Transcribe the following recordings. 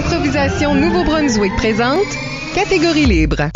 Improvisation Nouveau-Brunswick présente Catégorie libre.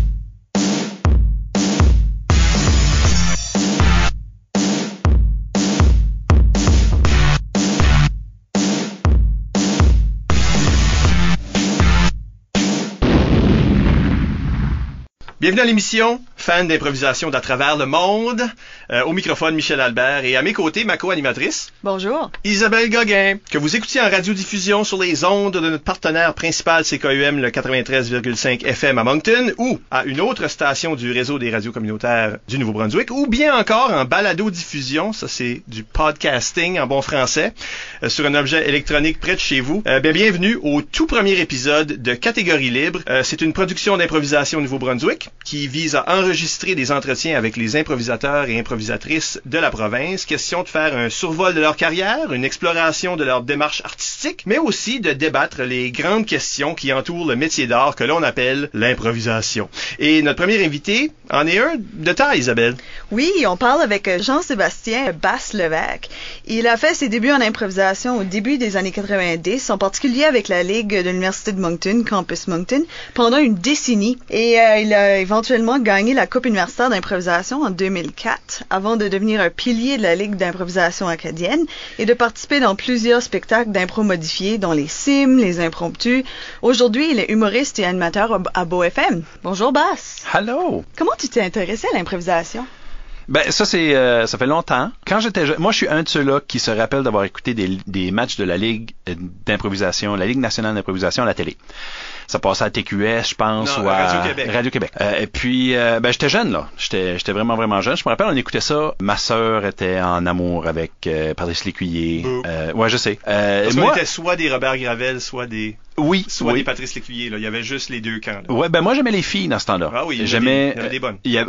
Bienvenue à l'émission, fan d'improvisation d'à travers le monde. Au microphone, Michel Albert et à mes côtés, ma co-animatrice. Bonjour. Isabelle Gauguin, que vous écoutiez en radiodiffusion sur les ondes de notre partenaire principal CKUM, le 93,5 FM à Moncton, ou à une autre station du réseau des radios communautaires du Nouveau-Brunswick, ou bien encore en balado-diffusion, ça c'est du podcasting en bon français, sur un objet électronique près de chez vous. Bienvenue au tout premier épisode de Catégorie libre. C'est une production d'improvisation au Nouveau-Brunswick qui vise à enregistrer des entretiens avec les improvisateurs et improvisatrices de la province. Question de faire un survol de leur carrière, une exploration de leur démarche artistique, mais aussi de débattre les grandes questions qui entourent le métier d'art que l'on appelle l'improvisation. Et notre premier invité en est un de taille, Isabelle. Oui, on parle avec Jean-Sébastien Basse-Levesque. Il a fait ses débuts en improvisation au début des années 90, en particulier avec la Ligue de l'Université de Moncton, Campus Moncton, pendant une décennie. Et il a éventuellement gagné la Coupe universitaire d'improvisation en 2004, avant de devenir un pilier de la Ligue d'improvisation acadienne et de participer dans plusieurs spectacles d'impro modifiés, dont les Sims, les Impromptus. Aujourd'hui, il est humoriste et animateur à Beau FM. Bonjour Basse. Hello. Comment tu t'es intéressé à l'improvisation? Ben ça ça fait longtemps. Quand j'étais jeune, moi je suis un de ceux-là qui se rappelle d'avoir écouté des matchs de la Ligue d'improvisation, la Ligue nationale d'improvisation à la télé. Ça passait à TQS, je pense, ou à Radio-Québec. Et puis, j'étais jeune, là. J'étais vraiment jeune. Je me rappelle, on écoutait ça. Ma sœur était en amour avec Patrice Lécuyer. Ouais, je sais. Parce qu'on était soit des Robert Gravel, soit des... Oui. des Patrice Lécuyer, là. Il y avait juste les deux camps, là. Ouais, moi, j'aimais les filles dans ce temps-là. Ah oui, il y avait des bonnes. Il y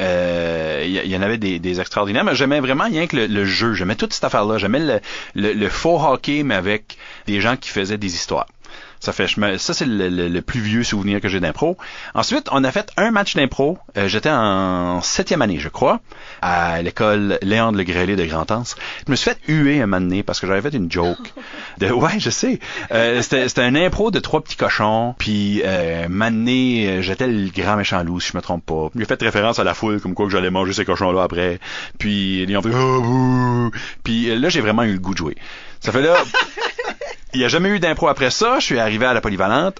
en avait des extraordinaires, mais j'aimais vraiment rien que le jeu. J'aimais toute cette affaire-là. J'aimais le faux hockey, mais avec des gens qui faisaient des histoires. Ça c'est le plus vieux souvenir que j'ai d'impro. Ensuite, on a fait un match d'impro. J'étais en 7e année, je crois, à l'école Léon de Legrelais de Grand-Anse. Je me suis fait huer un moment donné parce que j'avais fait une joke. Ouais, je sais. C'était un impro de 3 petits cochons. Puis, un moment donné, j'étais le grand méchant loup, si je me trompe pas. J'ai fait référence à la foule, comme quoi que j'allais manger ces cochons-là après. Puis, ils ont fait « Oh, bouh! » Puis là, j'ai vraiment eu le goût de jouer. Ça fait là... Il n'y a jamais eu d'impro après ça. Je suis arrivé à la Polyvalente,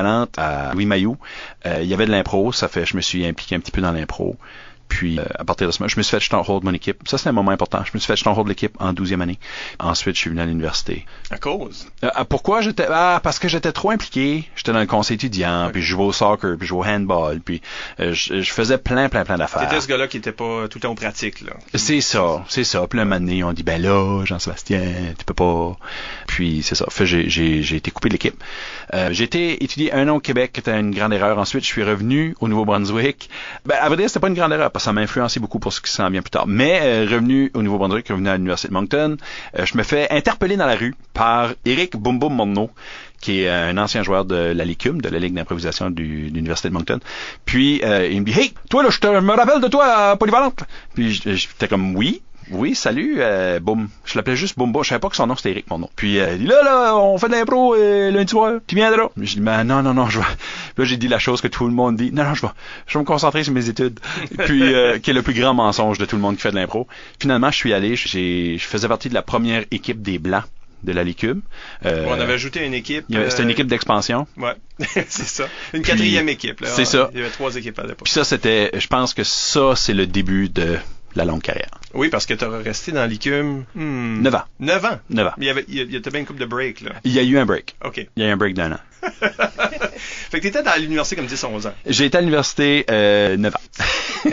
à Louis Mailloux. Il y avait de l'impro. Ça fait, je me suis impliqué un petit peu dans l'impro. Puis, à partir de ce moment, je me suis fait Stronghold de mon équipe. Ça, c'est un moment important. Je me suis fait Stronghold de l'équipe en 12e année. Ensuite, je suis venu à l'université. À cause? Pourquoi parce que j'étais trop impliqué. J'étais dans le conseil étudiant, puis je jouais au soccer, puis je jouais au handball, puis je faisais plein d'affaires. C'était ce gars-là qui était pas tout le temps pratique, là. C'est ça. Puis, un moment donné, on dit, ben là, Jean-Sébastien, tu peux pas. Puis, c'est ça. Fait, j'ai été coupé de l'équipe. J'ai été étudier 1 an au Québec, qui était une grande erreur. Ensuite, je suis revenu au Nouveau-Brunswick. À vrai dire, c'était pas une grande erreur, parce que ça m'a influencé beaucoup pour ce qui s'en vient plus tard. Mais revenu au Nouveau-Brunswick, revenu à l'Université de Moncton, je me fais interpeller dans la rue par Éric Boum Boum Morneau, qui est un ancien joueur de la LICUM, de la Ligue d'improvisation de l'Université de Moncton. Puis, il me dit « Hey, toi, là, je me rappelle de toi à Polyvalente. » Puis, j'étais comme « Oui, salut, Boum. » Je l'appelais juste Boum Boum. Je savais pas que son nom, c'était Éric, mon nom. Puis, il dit, là, on fait de l'impro lundi soir. Tu viendras. Je dis, ben, non, je vais. Là, j'ai dit la chose que tout le monde dit. Non, je vais me concentrer sur mes études. Puis, qui est le plus grand mensonge de tout le monde qui fait de l'impro. Finalement, je suis allé, je faisais partie de la première équipe des Blancs de la LICUM. On avait ajouté une équipe. C'était une équipe d'expansion. Ouais, c'est ça. Une 4e équipe, là. C'est ça. Il y avait 3 équipes à l'époque. Puis ça, je pense que ça, c'est le début de la longue carrière. Oui, parce que tu auras resté dans l'ICUM 9 ans. 9 ans? 9 ans. Mais il y a bien une couple de break, là. Il y a eu un break. OK. Il y a eu un break d'1 an. Fait que tu étais à l'université comme 10-11 ans. J'ai été à l'université 9 ans.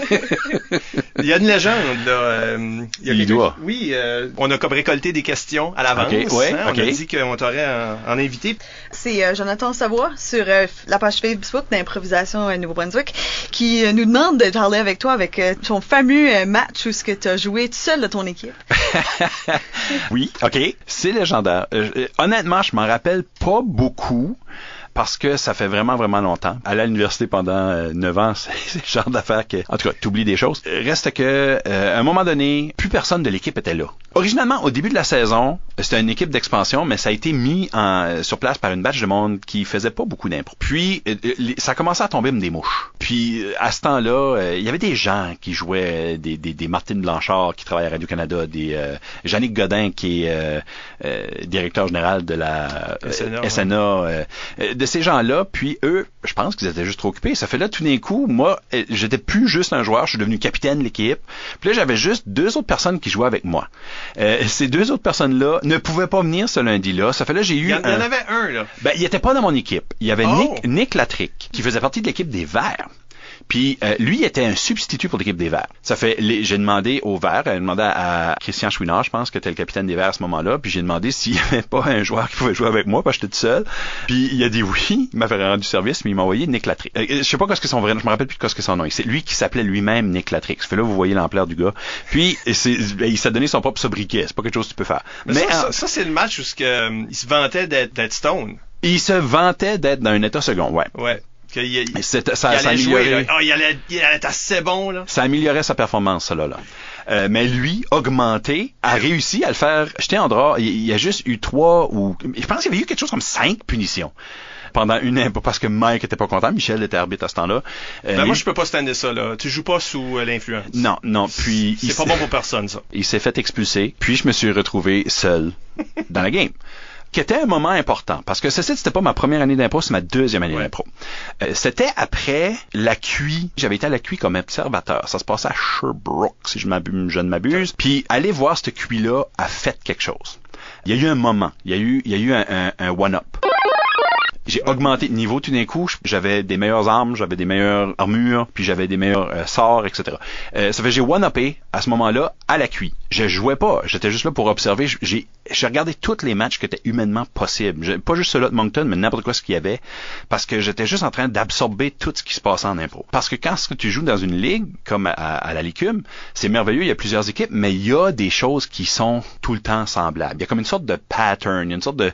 Il y a une légende, là. Oui, on a comme récolté des questions à l'avance. Okay, ouais, On a dit qu'on t'aurait en invité. C'est Jonathan Savoie sur la page Facebook d'Improvisation Nouveau-Brunswick qui nous demande de parler avec toi avec ton fameux match où ce que tu as joué tout seul de ton équipe. Oui, OK. C'est légendaire. Honnêtement, je m'en rappelle pas beaucoup. parce que ça fait vraiment, vraiment longtemps. Aller à l'université pendant 9 ans, c'est le genre d'affaire que, en tout cas, t'oublies des choses. Reste que, à un moment donné, plus personne de l'équipe était là. Originalement, au début de la saison, c'était une équipe d'expansion, mais ça a été mis sur place par une batch de monde qui faisait pas beaucoup d'impro. Puis, ça a commencé à tomber comme des mouches. Puis, à ce temps-là, il y avait des gens qui jouaient, des Martine Blanchard qui travaille à Radio-Canada, des Yannick Godin qui est directeur général de la SNA, de ces gens-là. Puis, eux, je pense qu'ils étaient juste trop occupés. Ça fait là, tout d'un coup, moi, j'étais plus juste un joueur, je suis devenu capitaine de l'équipe. Puis là, j'avais juste 2 autres personnes qui jouaient avec moi. Ces 2 autres personnes-là ne pouvaient pas venir ce lundi-là. Ça fait là, j'ai eu... Il y en avait un, là. Ben, il était pas dans mon équipe. Il y avait Nick Latrick, qui faisait partie de l'équipe des Verts. Puis lui était un substitut pour l'équipe des Verts. Ça fait, j'ai demandé aux Verts, j'ai demandé à Christian Chouinard, je pense que était le capitaine des Verts à ce moment-là, puis j'ai demandé s'il n'y avait pas un joueur qui pouvait jouer avec moi, parce que j'étais tout seul. Puis il a dit oui, il m'a fait rendu service, mais il m'a envoyé Nick Latrick. Je sais pas qu'est-ce que son vrai nom, je me rappelle plus qu'est-ce que son nom. C'est lui qui s'appelait lui-même Nick Latrick. Ça fait là, vous voyez l'ampleur du gars. Puis il s'est donné son propre sobriquet. C'est pas quelque chose que tu peux faire. Mais ça c'est le match où il se vantait d'être stone. Il se vantait d'être dans un état second, ouais. Ouais. Ça améliorait. Il allait être assez bon, là. Ça améliorait sa performance, ça, là. Mais lui, augmenté, a réussi à le faire jeter en dehors. Il y a juste eu 3 ou... Je pense qu'il y avait eu quelque chose comme 5 punitions. Pendant une année, parce que Mike était pas content, Michel était arbitre à ce temps-là. Moi, je peux pas stander ça, là. Tu joues pas sous l'influence. Non, puis... C'est pas bon pour personne, ça. Il s'est fait expulser, puis je me suis retrouvé seul dans la game. Qui était un moment important, parce que c'était pas ma première année d'impro, c'est ma 2e année d'impro. C'était après la QI. J'avais été à la QI comme observateur. Ça se passait à Sherbrooke, si je ne m'abuse. Puis aller voir cette QI-là a fait quelque chose. Il y a eu un moment. Il y a eu un one-up. J'ai augmenté de niveau tout d'un coup. J'avais des meilleures armes, j'avais des meilleures armures, puis j'avais des meilleurs sorts, etc. Ça fait j'ai one-upé à ce moment-là à la QI. Je jouais pas, j'étais juste là pour observer. J'ai regardé tous les matchs qui étaient humainement possibles. Pas juste ceux-là de Moncton, mais n'importe quoi ce qu'il y avait, parce que j'étais juste en train d'absorber tout ce qui se passait en impro. Parce que quand tu joues dans une ligue, comme à la Licume, c'est merveilleux, il y a plusieurs équipes, mais il y a des choses qui sont tout le temps semblables. Il y a comme une sorte de pattern, il y a une sorte de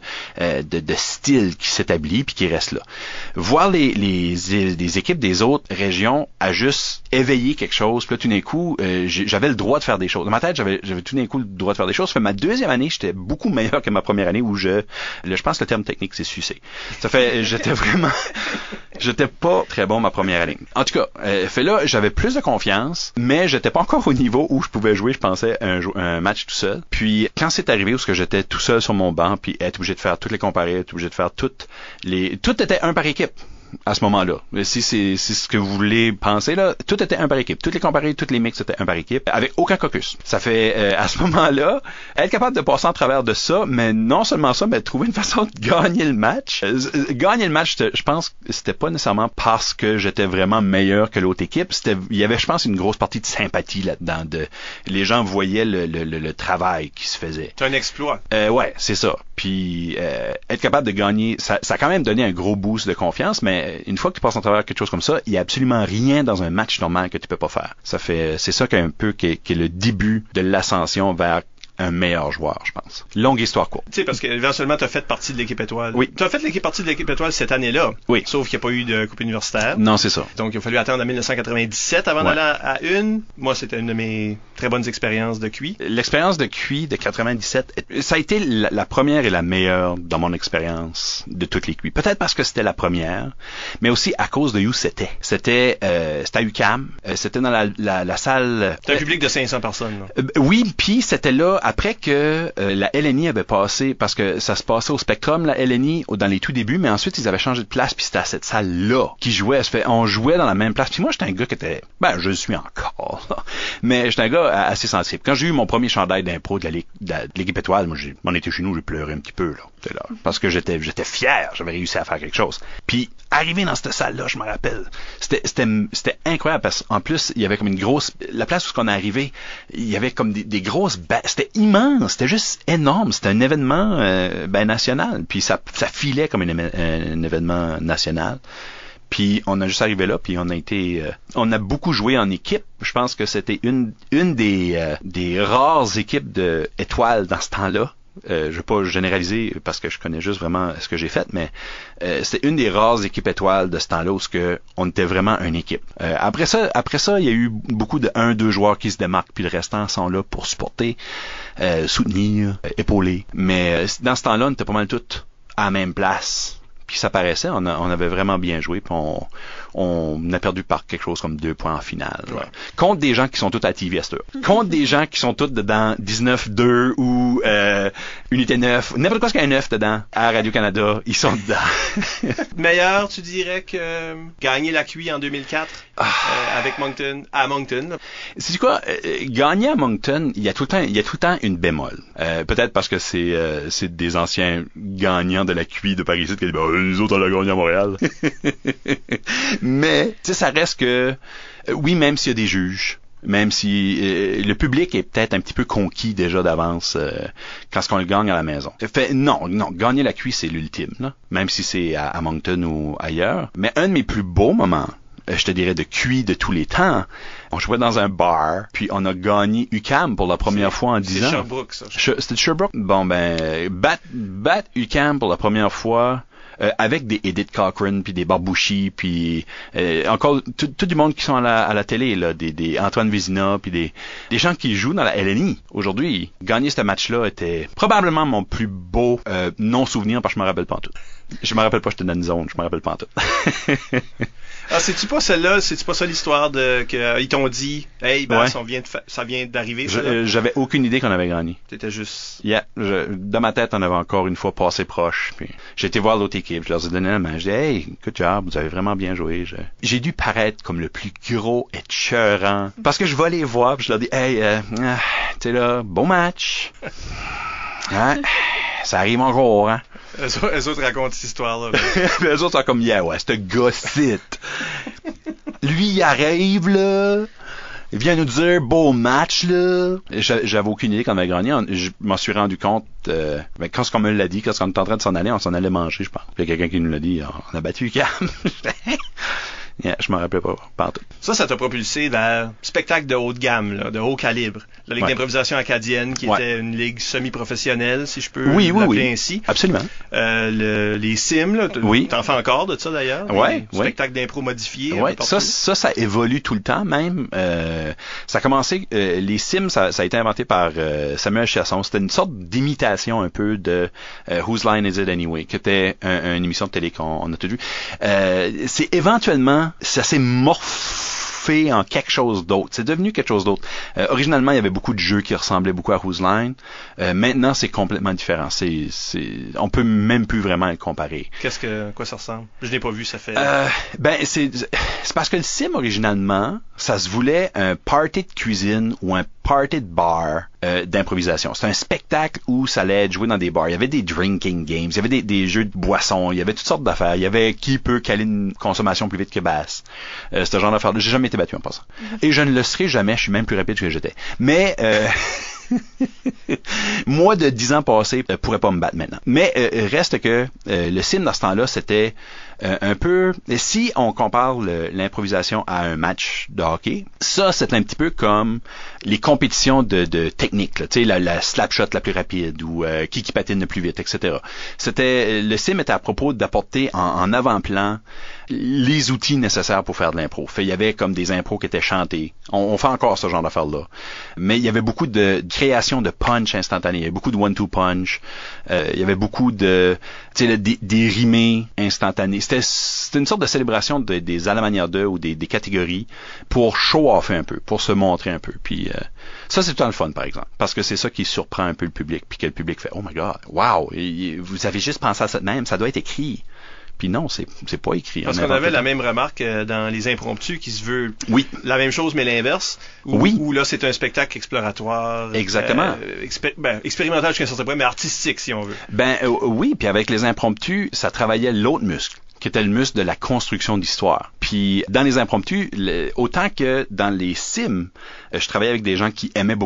style qui s'établit puis qui reste là. Voir les équipes des autres régions à juste éveiller quelque chose, puis là tout d'un coup, j'avais le droit de faire des choses. Dans ma tête, j'avais tout d'un coup le droit de faire des choses. Ça fait ma 2e année, j'étais beaucoup meilleur que ma première année où je pense que le terme technique c'est sucé. Ça fait j'étais pas très bon ma première année. En tout cas, fait là, j'avais plus de confiance, mais j'étais pas encore au niveau où je pouvais jouer, je pensais, un match tout seul. Puis quand c'est arrivé où j'étais tout seul sur mon banc, puis être obligé de faire toutes les comparés, être obligé de faire tout était un par équipe. À ce moment-là. Si c'est ce que vous voulez penser, là, tout était un par équipe. Toutes les comparés, toutes les mix étaient un par équipe, avec aucun caucus. Ça fait, à ce moment-là, être capable de passer en travers de ça, mais non seulement ça, mais trouver une façon de gagner le match. Gagner le match, je pense que c'était pas nécessairement parce que j'étais vraiment meilleur que l'autre équipe. Il y avait, je pense, une grosse partie de sympathie là-dedans. Les gens voyaient le travail qui se faisait. C'est un exploit. Ouais, c'est ça. Puis, être capable de gagner, ça a quand même donné un gros boost de confiance, mais une fois que tu passes en travers quelque chose comme ça, il y a absolument rien dans un match normal que tu peux pas faire. C'est ça qui est le début de l'ascension vers un meilleur joueur, je pense. Longue histoire courte. Tu sais, parce qu'éventuellement, tu as fait partie de l'équipe étoile. Oui. Tu as fait partie de l'équipe étoile cette année-là. Oui. Sauf qu'il n'y a pas eu de coupe universitaire. Non, c'est ça. Donc, il a fallu attendre en 1997 avant d'aller à une. Moi, c'était une de mes très bonnes expériences de QI. L'expérience de QI de 97, ça a été la première et la meilleure dans mon expérience de toutes les QI. Peut-être parce que c'était la première, mais aussi à cause de où c'était. C'était à UQAM. C'était dans la salle... C'était un public de 500 personnes. Oui, puis c'était là après que la LNI avait passé, parce que ça se passait au Spectrum, la LNI, dans les tout débuts, mais ensuite ils avaient changé de place, puis c'était à cette salle-là qu'ils jouaient. On jouait dans la même place. Puis moi, j'étais un gars qui était... je le suis encore, là. Mais j'étais un gars assez sensible. Quand j'ai eu mon premier chandail d'impro de l'équipe étoile, moi, on était chez nous, j'ai pleuré un petit peu, là. Parce que j'étais fier, j'avais réussi à faire quelque chose. Puis, arrivé dans cette salle-là, je me rappelle, c'était incroyable, parce qu'en plus, il y avait comme une grosse... La place où on est arrivé, il y avait comme des grosses... C'était immense, c'était juste énorme. C'était un événement national. Puis ça filait comme un événement national. Puis on a juste arrivé là, puis on a beaucoup joué en équipe. Je pense que c'était une des rares équipes de étoiles dans ce temps-là. je vais pas généraliser parce que je connais juste vraiment ce que j'ai fait, mais c'était une des rares équipes étoiles de ce temps-là où on était vraiment une équipe. Après ça, il y a eu beaucoup de 1-2 joueurs qui se démarquent, puis le restant sont là pour supporter, soutenir, épauler. Mais dans ce temps-là, on était pas mal tous à la même place. Puis ça paraissait, on avait vraiment bien joué, puis on a perdu par quelque chose comme 2 points en finale. Ouais. Contre des gens qui sont tous à TV Esther. Contre des gens qui sont tous dedans 19-2 ou Unité 9, n'importe quoi qu'il y a un 9 dedans, à Radio-Canada, ils sont dedans. Meilleur, tu dirais que gagner la QI en 2004 avec Moncton, à Moncton. C'est quoi, gagner à Moncton, il y a tout le temps une bémol. Peut-être parce que c'est des anciens gagnants de la QI de Paris qui disent nous autres on l'a gagné à Montréal. Mais, tu sais, ça reste que, oui, même s'il y a des juges, même si le public est peut-être un petit peu conquis déjà d'avance quand on le gagne à la maison. Fait, non, gagner la QI, c'est l'ultime, là, même si c'est à Moncton ou ailleurs. Mais un de mes plus beaux moments, je te dirais de QI de tous les temps, on jouait dans un bar, puis on a gagné UQAM pour la première fois en 10 ans. C'est Sherbrooke, ça. C'était Sherbrooke? Bon, ben, battre UQAM pour la première fois, avec des Edith Cochrane, puis des Barbouchi, puis encore tout du monde qui sont à la télé, là, des Antoine Vézina, puis des gens qui jouent dans la LNI. Aujourd'hui, gagner ce match-là était probablement mon plus beau non-souvenir, parce que je me rappelle pas en tout. Je me rappelle pas, j'étais dans une zone, je me rappelle pas en tout. Ah, c'est-tu pas celle-là, c'est-tu pas ça l'histoire de que ils t'ont dit, hey, ben, ouais. ça vient d'arriver, ça? J'avais aucune idée qu'on avait gagné. T'étais juste... Yeah, dans ma tête, on avait encore une fois passé proche. Puis j'ai été voir l'autre équipe, je leur ai donné la main. Je dis, hey, good job, vous avez vraiment bien joué. J'ai dû paraître comme le plus gros et cheurant. Parce que je vais les voir, puis je leur dis, hey, tu sais là, bon match. Hein? Ça arrive encore, hein? Eux autres racontent cette histoire-là. Eux autres sont comme, yeah, ouais, c'est un gossite. Lui, il arrive, là. Il vient nous dire, beau match, là. J'avais aucune idée qu'on avait gagné. Je m'en suis rendu compte, quand on me l'a dit, quand on était en train de s'en aller, on s'en allait manger, je pense. Puis il y a quelqu'un qui nous l'a dit, on a battu Cam. Yeah, je m'en rappelais pas tout. Ça t'a propulsé vers spectacle de haut de gamme, là, de haut calibre. La Ligue d'improvisation acadienne, qui était une ligue semi-professionnelle, si je peux l'appeler ainsi. Absolument. Les sims, là, t'en fais encore de ça d'ailleurs? Spectacle d'impro modifié. Ouais, ça évolue tout le temps même. Ça a commencé, les sims, ça a été inventé par Samuel Chasson. C'était une sorte d'imitation un peu de Whose Line Is It Anyway, qui était une émission de télé qu'on a tout vu. C'est éventuellement, ça s'est morphé en quelque chose d'autre. C'est devenu quelque chose d'autre. Originalement, il y avait beaucoup de jeux qui ressemblaient beaucoup à Whose Line. Maintenant, c'est complètement différent. On peut même plus vraiment le comparer. Quoi ça ressemble? Je l'ai pas vu, ça fait... c'est parce que le sim, originalement, ça se voulait un party de cuisine ou un party de bar d'improvisation. C'était un spectacle où ça allait être joué dans des bars. Il y avait des drinking games, il y avait des jeux de boissons, il y avait toutes sortes d'affaires. Il y avait qui peut caler une consommation plus vite que basse. Ce genre d'affaires. J'ai jamais été battu en passant. Et je ne le serai jamais, je suis même plus rapide que j'étais. Mais... moi, de 10 ans passés, pourrais pas me battre maintenant. Mais reste que le sim dans ce temps-là, c'était un peu... Si on compare l'improvisation à un match de hockey, ça, c'est un petit peu comme les compétitions de technique. Tu sais, la slap shot la plus rapide ou qui patine le plus vite, etc. Le sim était à propos d'apporter en avant-plan les outils nécessaires pour faire de l'impro. Fait, il y avait comme des impros qui étaient chantés. On fait encore ce genre d'affaires-là. Mais il y avait beaucoup de création de punch instantané. Il y avait beaucoup de one-two punch. Il y avait beaucoup de, tu sais, des rimés instantanés. C'était une sorte de célébration des à la manière d'eux ou des catégories pour show-off un peu, pour se montrer un peu. Puis ça, c'est tout le temps le fun, par exemple. Parce que c'est ça qui surprend un peu le public. Puis que le public fait, oh my God, wow, vous avez juste pensé à ça de même, ça doit être écrit. Puis non, c'est pas écrit. Parce qu'on avait la même remarque dans les impromptus qui se veut la même chose mais l'inverse. Où là c'est un spectacle exploratoire. Exactement. Expérimental jusqu'à un certain point, mais artistique si on veut. Oui, puis avec les impromptus, ça travaillait l'autre muscle, qui était le muscle de la construction d'histoire. Puis dans les impromptus, autant que dans les sims, je travaillais avec des gens qui aimaient beaucoup le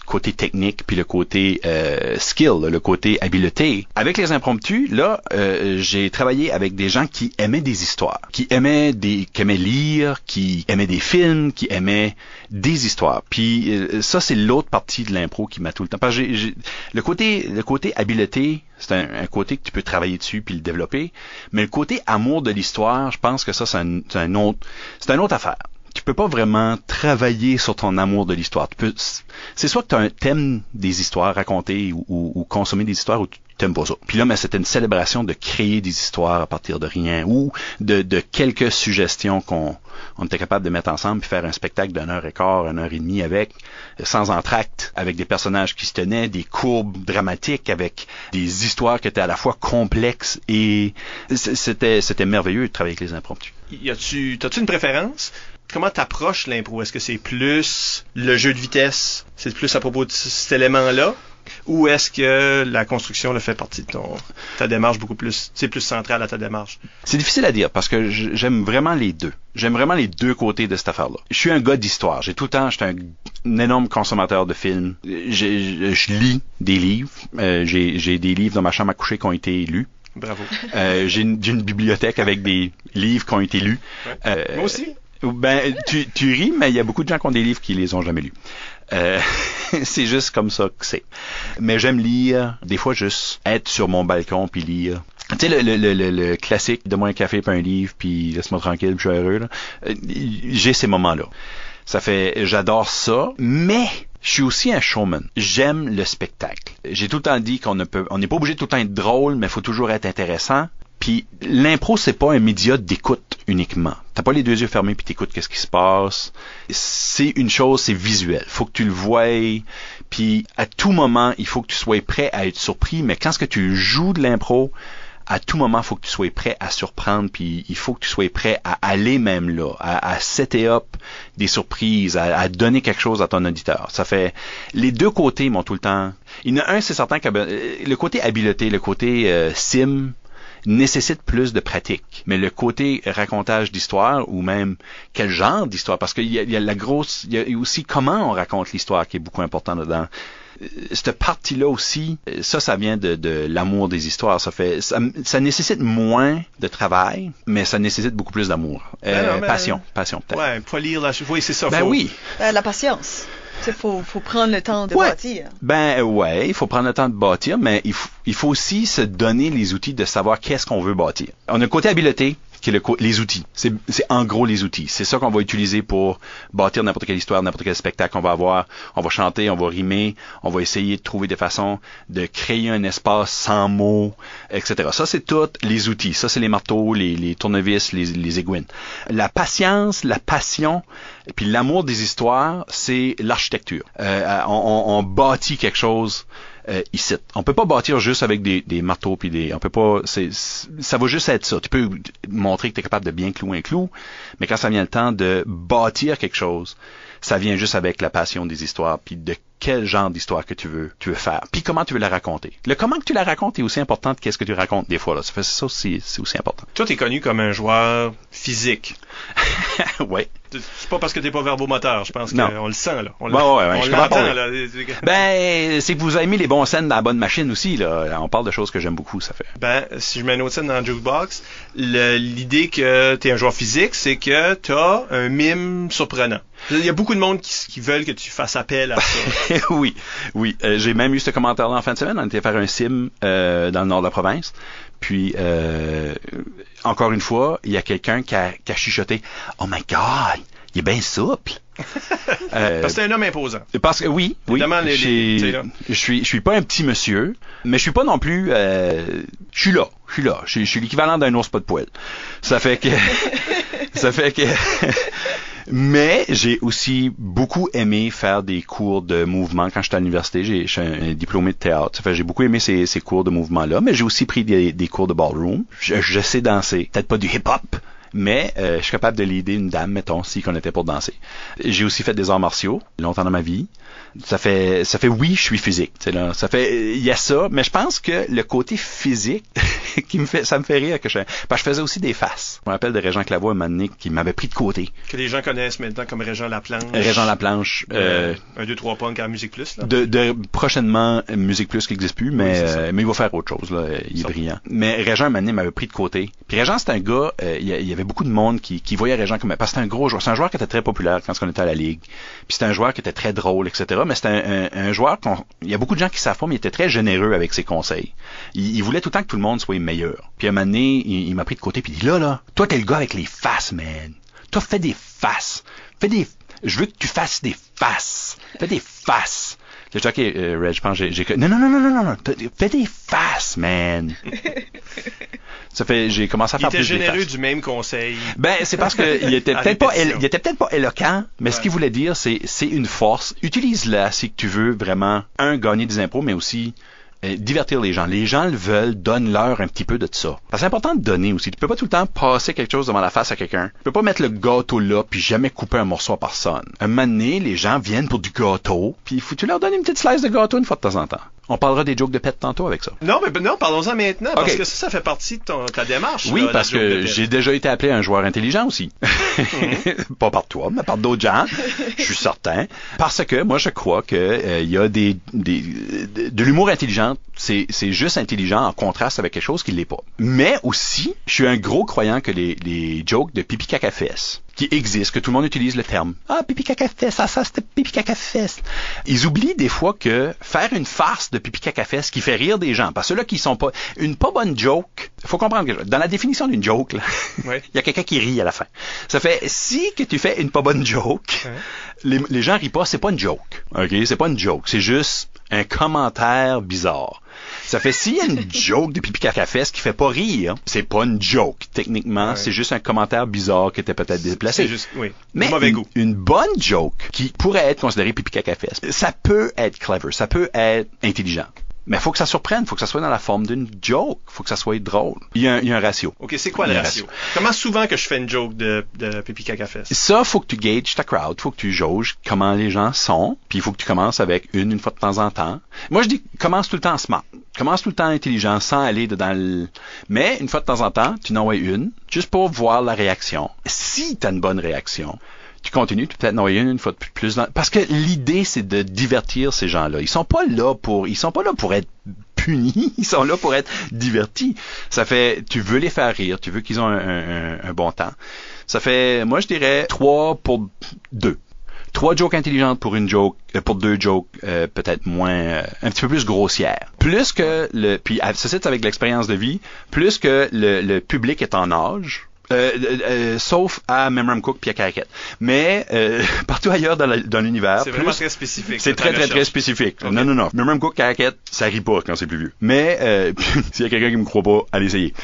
côté technique puis le côté skill, le côté habileté. Avec les impromptus, là, j'ai travaillé avec des gens qui aimaient des histoires, qui aimaient lire, qui aimaient des films, qui aimaient des histoires. Puis ça, c'est l'autre partie de l'impro qui m'a tout le temps. Parce que le côté habileté, c'est un côté que tu peux travailler dessus puis le développer. Mais le côté amour de l'histoire, je pense que ça, c'est une autre affaire. Tu peux pas vraiment travailler sur ton amour de l'histoire. C'est soit que tu as un thème des histoires racontées ou consommer des histoires ou tu t'aimes pas ça. Puis là, mais c'était une célébration de créer des histoires à partir de rien ou de quelques suggestions qu'on était capable de mettre ensemble puis faire un spectacle d'1 heure et quart, 1 heure et demie avec, sans entracte, avec des personnages qui se tenaient, des courbes dramatiques, avec des histoires qui étaient à la fois complexes et c'était merveilleux de travailler avec les impromptus. T'as-tu une préférence? Comment t'approches l'impro? Est-ce que c'est plus le jeu de vitesse? C'est plus à propos de cet élément-là? Ou est-ce que la construction le fait partie de ta démarche beaucoup plus, c'est plus central à ta démarche? C'est difficile à dire parce que j'aime vraiment les deux. J'aime vraiment les deux côtés de cette affaire-là. Je suis un gars d'histoire. J'étais un énorme consommateur de films. Je lis des livres. J'ai des livres dans ma chambre à coucher qui ont été lus. Bravo. J'ai une bibliothèque avec des livres qui ont été lus. Ouais. Moi aussi. Ben, tu ris, mais il y a beaucoup de gens qui ont des livres qui les ont jamais lus. C'est juste comme ça que c'est. Mais j'aime lire, des fois juste être sur mon balcon puis lire. Tu sais, le classique, donne-moi un café puis un livre puis laisse-moi tranquille puis je suis heureux, là. J'ai ces moments-là. J'adore ça, mais je suis aussi un showman. J'aime le spectacle. J'ai tout le temps dit on n'est pas obligé de tout le temps être drôle, mais il faut toujours être intéressant. Puis l'impro, c'est pas un média d'écoute uniquement. T'as pas les deux yeux fermés puis t'écoutes qu'est-ce qui se passe. C'est une chose, c'est visuel. Faut que tu le voies. Puis à tout moment, il faut que tu sois prêt à être surpris. Mais quand ce que tu joues de l'impro, à tout moment, il faut que tu sois prêt à surprendre. Puis il faut que tu sois prêt à aller même là, à setter up des surprises, à donner quelque chose à ton auditeur. Ça fait les deux côtés m'ont tout le temps. Il y en a un, c'est certain que le côté habileté, le côté sim nécessite plus de pratique. Mais le côté racontage d'histoire, ou même quel genre d'histoire, parce qu'il y a il y a aussi comment on raconte l'histoire qui est beaucoup important dedans. Cette partie-là aussi, ça vient de l'amour des histoires. Ça nécessite moins de travail, mais ça nécessite beaucoup plus d'amour. Passion peut-être. Ouais, faut lire oui, c'est ça. Oui. La patience. Il faut prendre le temps de bâtir. Il faut prendre le temps de bâtir, mais il faut aussi se donner les outils de savoir qu'est-ce qu'on veut bâtir. On a le côté habileté, qui est les outils. C'est en gros les outils. C'est ça qu'on va utiliser pour bâtir n'importe quelle histoire, n'importe quel spectacle qu'on va avoir. On va chanter, on va rimer, on va essayer de trouver des façons de créer un espace sans mots, etc. Ça, c'est tous les outils. Ça, c'est les marteaux, les tournevis, les aiguines. La patience, la passion, et puis l'amour des histoires, c'est l'architecture. On bâtit quelque chose ici. On peut pas bâtir juste avec des marteaux puis on peut pas, ça va juste être ça. Tu peux montrer que tu es capable de bien clouer un clou, mais quand ça vient le temps de bâtir quelque chose, ça vient juste avec la passion des histoires puis de quel genre d'histoire que tu veux faire, puis comment tu veux la raconter. Le comment que tu la racontes est aussi important que qu'est-ce que tu racontes des fois là. Ça fait ça aussi, c'est aussi important. Toi, t'es connu comme un joueur physique. Ouais. C'est pas parce que t'es pas verbomoteur, je pense qu'on le sent, là. On l'entend, là. C'est que vous avez mis les bons scènes dans la bonne machine aussi, là. On parle de choses que j'aime beaucoup, ça fait. Si je mets une autre scène dans le jukebox, l'idée que t'es un joueur physique, c'est que t'as un mime surprenant. Il y a beaucoup de monde qui veulent que tu fasses appel à ça. Oui. J'ai même eu ce commentaire-là en fin de semaine. On était faire un sim dans le nord de la province. Puis, encore une fois, il y a quelqu'un qui a chuchoté « Oh my God, il est bien souple! » Parce que c'est un homme imposant. Parce que oui. Je suis pas un petit monsieur, mais je suis pas non plus. Je suis là. Je suis l'équivalent d'un ours pas de poil. Ça fait que. Mais j'ai aussi beaucoup aimé faire des cours de mouvement quand j'étais à l'université. Je suis un diplômé de théâtre. Ça fait j'ai beaucoup aimé ces cours de mouvement-là, mais j'ai aussi pris des cours de ballroom. Je sais danser. Peut-être pas du hip-hop, mais je suis capable de l'aider une dame, mettons, si qu'on était pour danser. J'ai aussi fait des arts martiaux longtemps dans ma vie. Ça fait oui, je suis physique. Là. Il y a ça, mais je pense que le côté physique, ça me fait rire parce que je faisais aussi des faces. Je me rappelle de Régent Claveau un moment donné qui m'avait pris de côté. Que les gens connaissent maintenant comme Régent Laplanche. Régent Laplanche. 1, 2, 3 punk à Musique Plus, là. Prochainement, Musique Plus qui n'existe plus, mais il va faire autre chose, là. Il est brillant. Mais Régent un moment donné m'avait pris de côté. Puis Régent, c'est un gars, il y avait beaucoup de monde qui voyait Régent comme, parce que c'est un gros joueur. C'est un joueur qui était très populaire quand on était à la Ligue. Puis c'est un joueur qui était très drôle, etc. Mais c'était un joueur il y a beaucoup de gens qui savent pas, mais il était très généreux avec ses conseils. Il voulait tout le temps que tout le monde soit meilleur. Puis un moment donné, il m'a pris de côté puis il dit là, toi t'es le gars avec les faces, man. Toi fais des faces. Je veux que tu fasses des faces. Fais des faces. J'ai dit, OK, Red, je pense que j'ai... Non. Fais des faces, man. J'ai commencé à faire plus des faces. Il était généreux du même conseil. Ben, c'est parce que il était peut-être pas éloquent, mais ce qu'il voulait dire, c'est une force. Utilise-la si tu veux vraiment, gagner des impôts, mais aussi divertir les gens. Les gens le veulent, donne-leur un petit peu de ça. Parce que c'est important de donner aussi. Tu peux pas tout le temps passer quelque chose devant la face à quelqu'un. Tu peux pas mettre le gâteau là puis jamais couper un morceau à personne. Un moment donné, les gens viennent pour du gâteau, puis il faut que tu leur donnes une petite slice de gâteau une fois de temps en temps. On parlera des jokes de pète tantôt avec ça. Non, parlons-en maintenant, parce que ça fait partie de ta démarche. Oui, là, parce que j'ai déjà été appelé un joueur intelligent aussi. Pas par toi, mais par d'autres gens, je suis certain. Parce que moi, je crois que il y a de l'humour intelligent, c'est juste intelligent en contraste avec quelque chose qui l'est pas. Mais aussi, je suis un gros croyant que les jokes de pipi caca fesse qui existent, que tout le monde utilise le terme. Ah, pipi caca fesse, ça c'était pipi caca fesse. Ils oublient des fois que faire une farce de pipi caca fesse qui fait rire des gens, parce que ceux-là qui sont pas une pas bonne joke, faut comprendre que dans la définition d'une joke, il y a quelqu'un qui rit à la fin. Ça fait si que tu fais une pas bonne joke, les gens rient pas, c'est pas une joke. OK, c'est pas une joke, c'est juste un commentaire bizarre. Ça fait s'il y a une joke de pipi caca fesse qui fait pas rire, c'est pas une joke. Techniquement, c'est juste un commentaire bizarre qui était peut-être déplacé. C'est juste, mais mauvais goût. Une bonne joke qui pourrait être considérée pipi caca fesse, ça peut être clever, ça peut être intelligent. Mais faut que ça surprenne, faut que ça soit dans la forme d'une joke, faut que ça soit drôle. Il y a un ratio. OK, c'est quoi le ratio? Comment souvent que je fais une joke de pipi caca fesse? Ça, faut que tu gages ta crowd, faut que tu jauges comment les gens sont, puis il faut que tu commences avec une fois de temps en temps. Moi, je dis commence tout le temps smart. Commence tout le temps intelligent sans aller dans le... Mais une fois de temps en temps, tu en envoies une, juste pour voir la réaction. Si tu as une bonne réaction, tu continues, tu peut-être envoyer une fois de plus parce que l'idée, c'est de divertir ces gens-là. Ils sont pas là pour être punis, ils sont là pour être divertis. Ça fait, tu veux les faire rire, tu veux qu'ils ont un bon temps. Ça fait, moi, je dirais 3 pour 2. 3 jokes intelligentes pour pour 2 jokes peut-être moins, un petit peu plus grossières. Plus que puis c'est avec l'expérience de vie, plus que le public est en âge. Sauf à Memram Cook puis à Caraquette. Mais partout ailleurs dans l'univers, c'est vraiment très spécifique. C'est très spécifique. Okay. Non. Memram Cook, Caraquette, ça rit pas quand c'est plus vieux. Mais s'il y a quelqu'un qui me croit pas, allez essayer.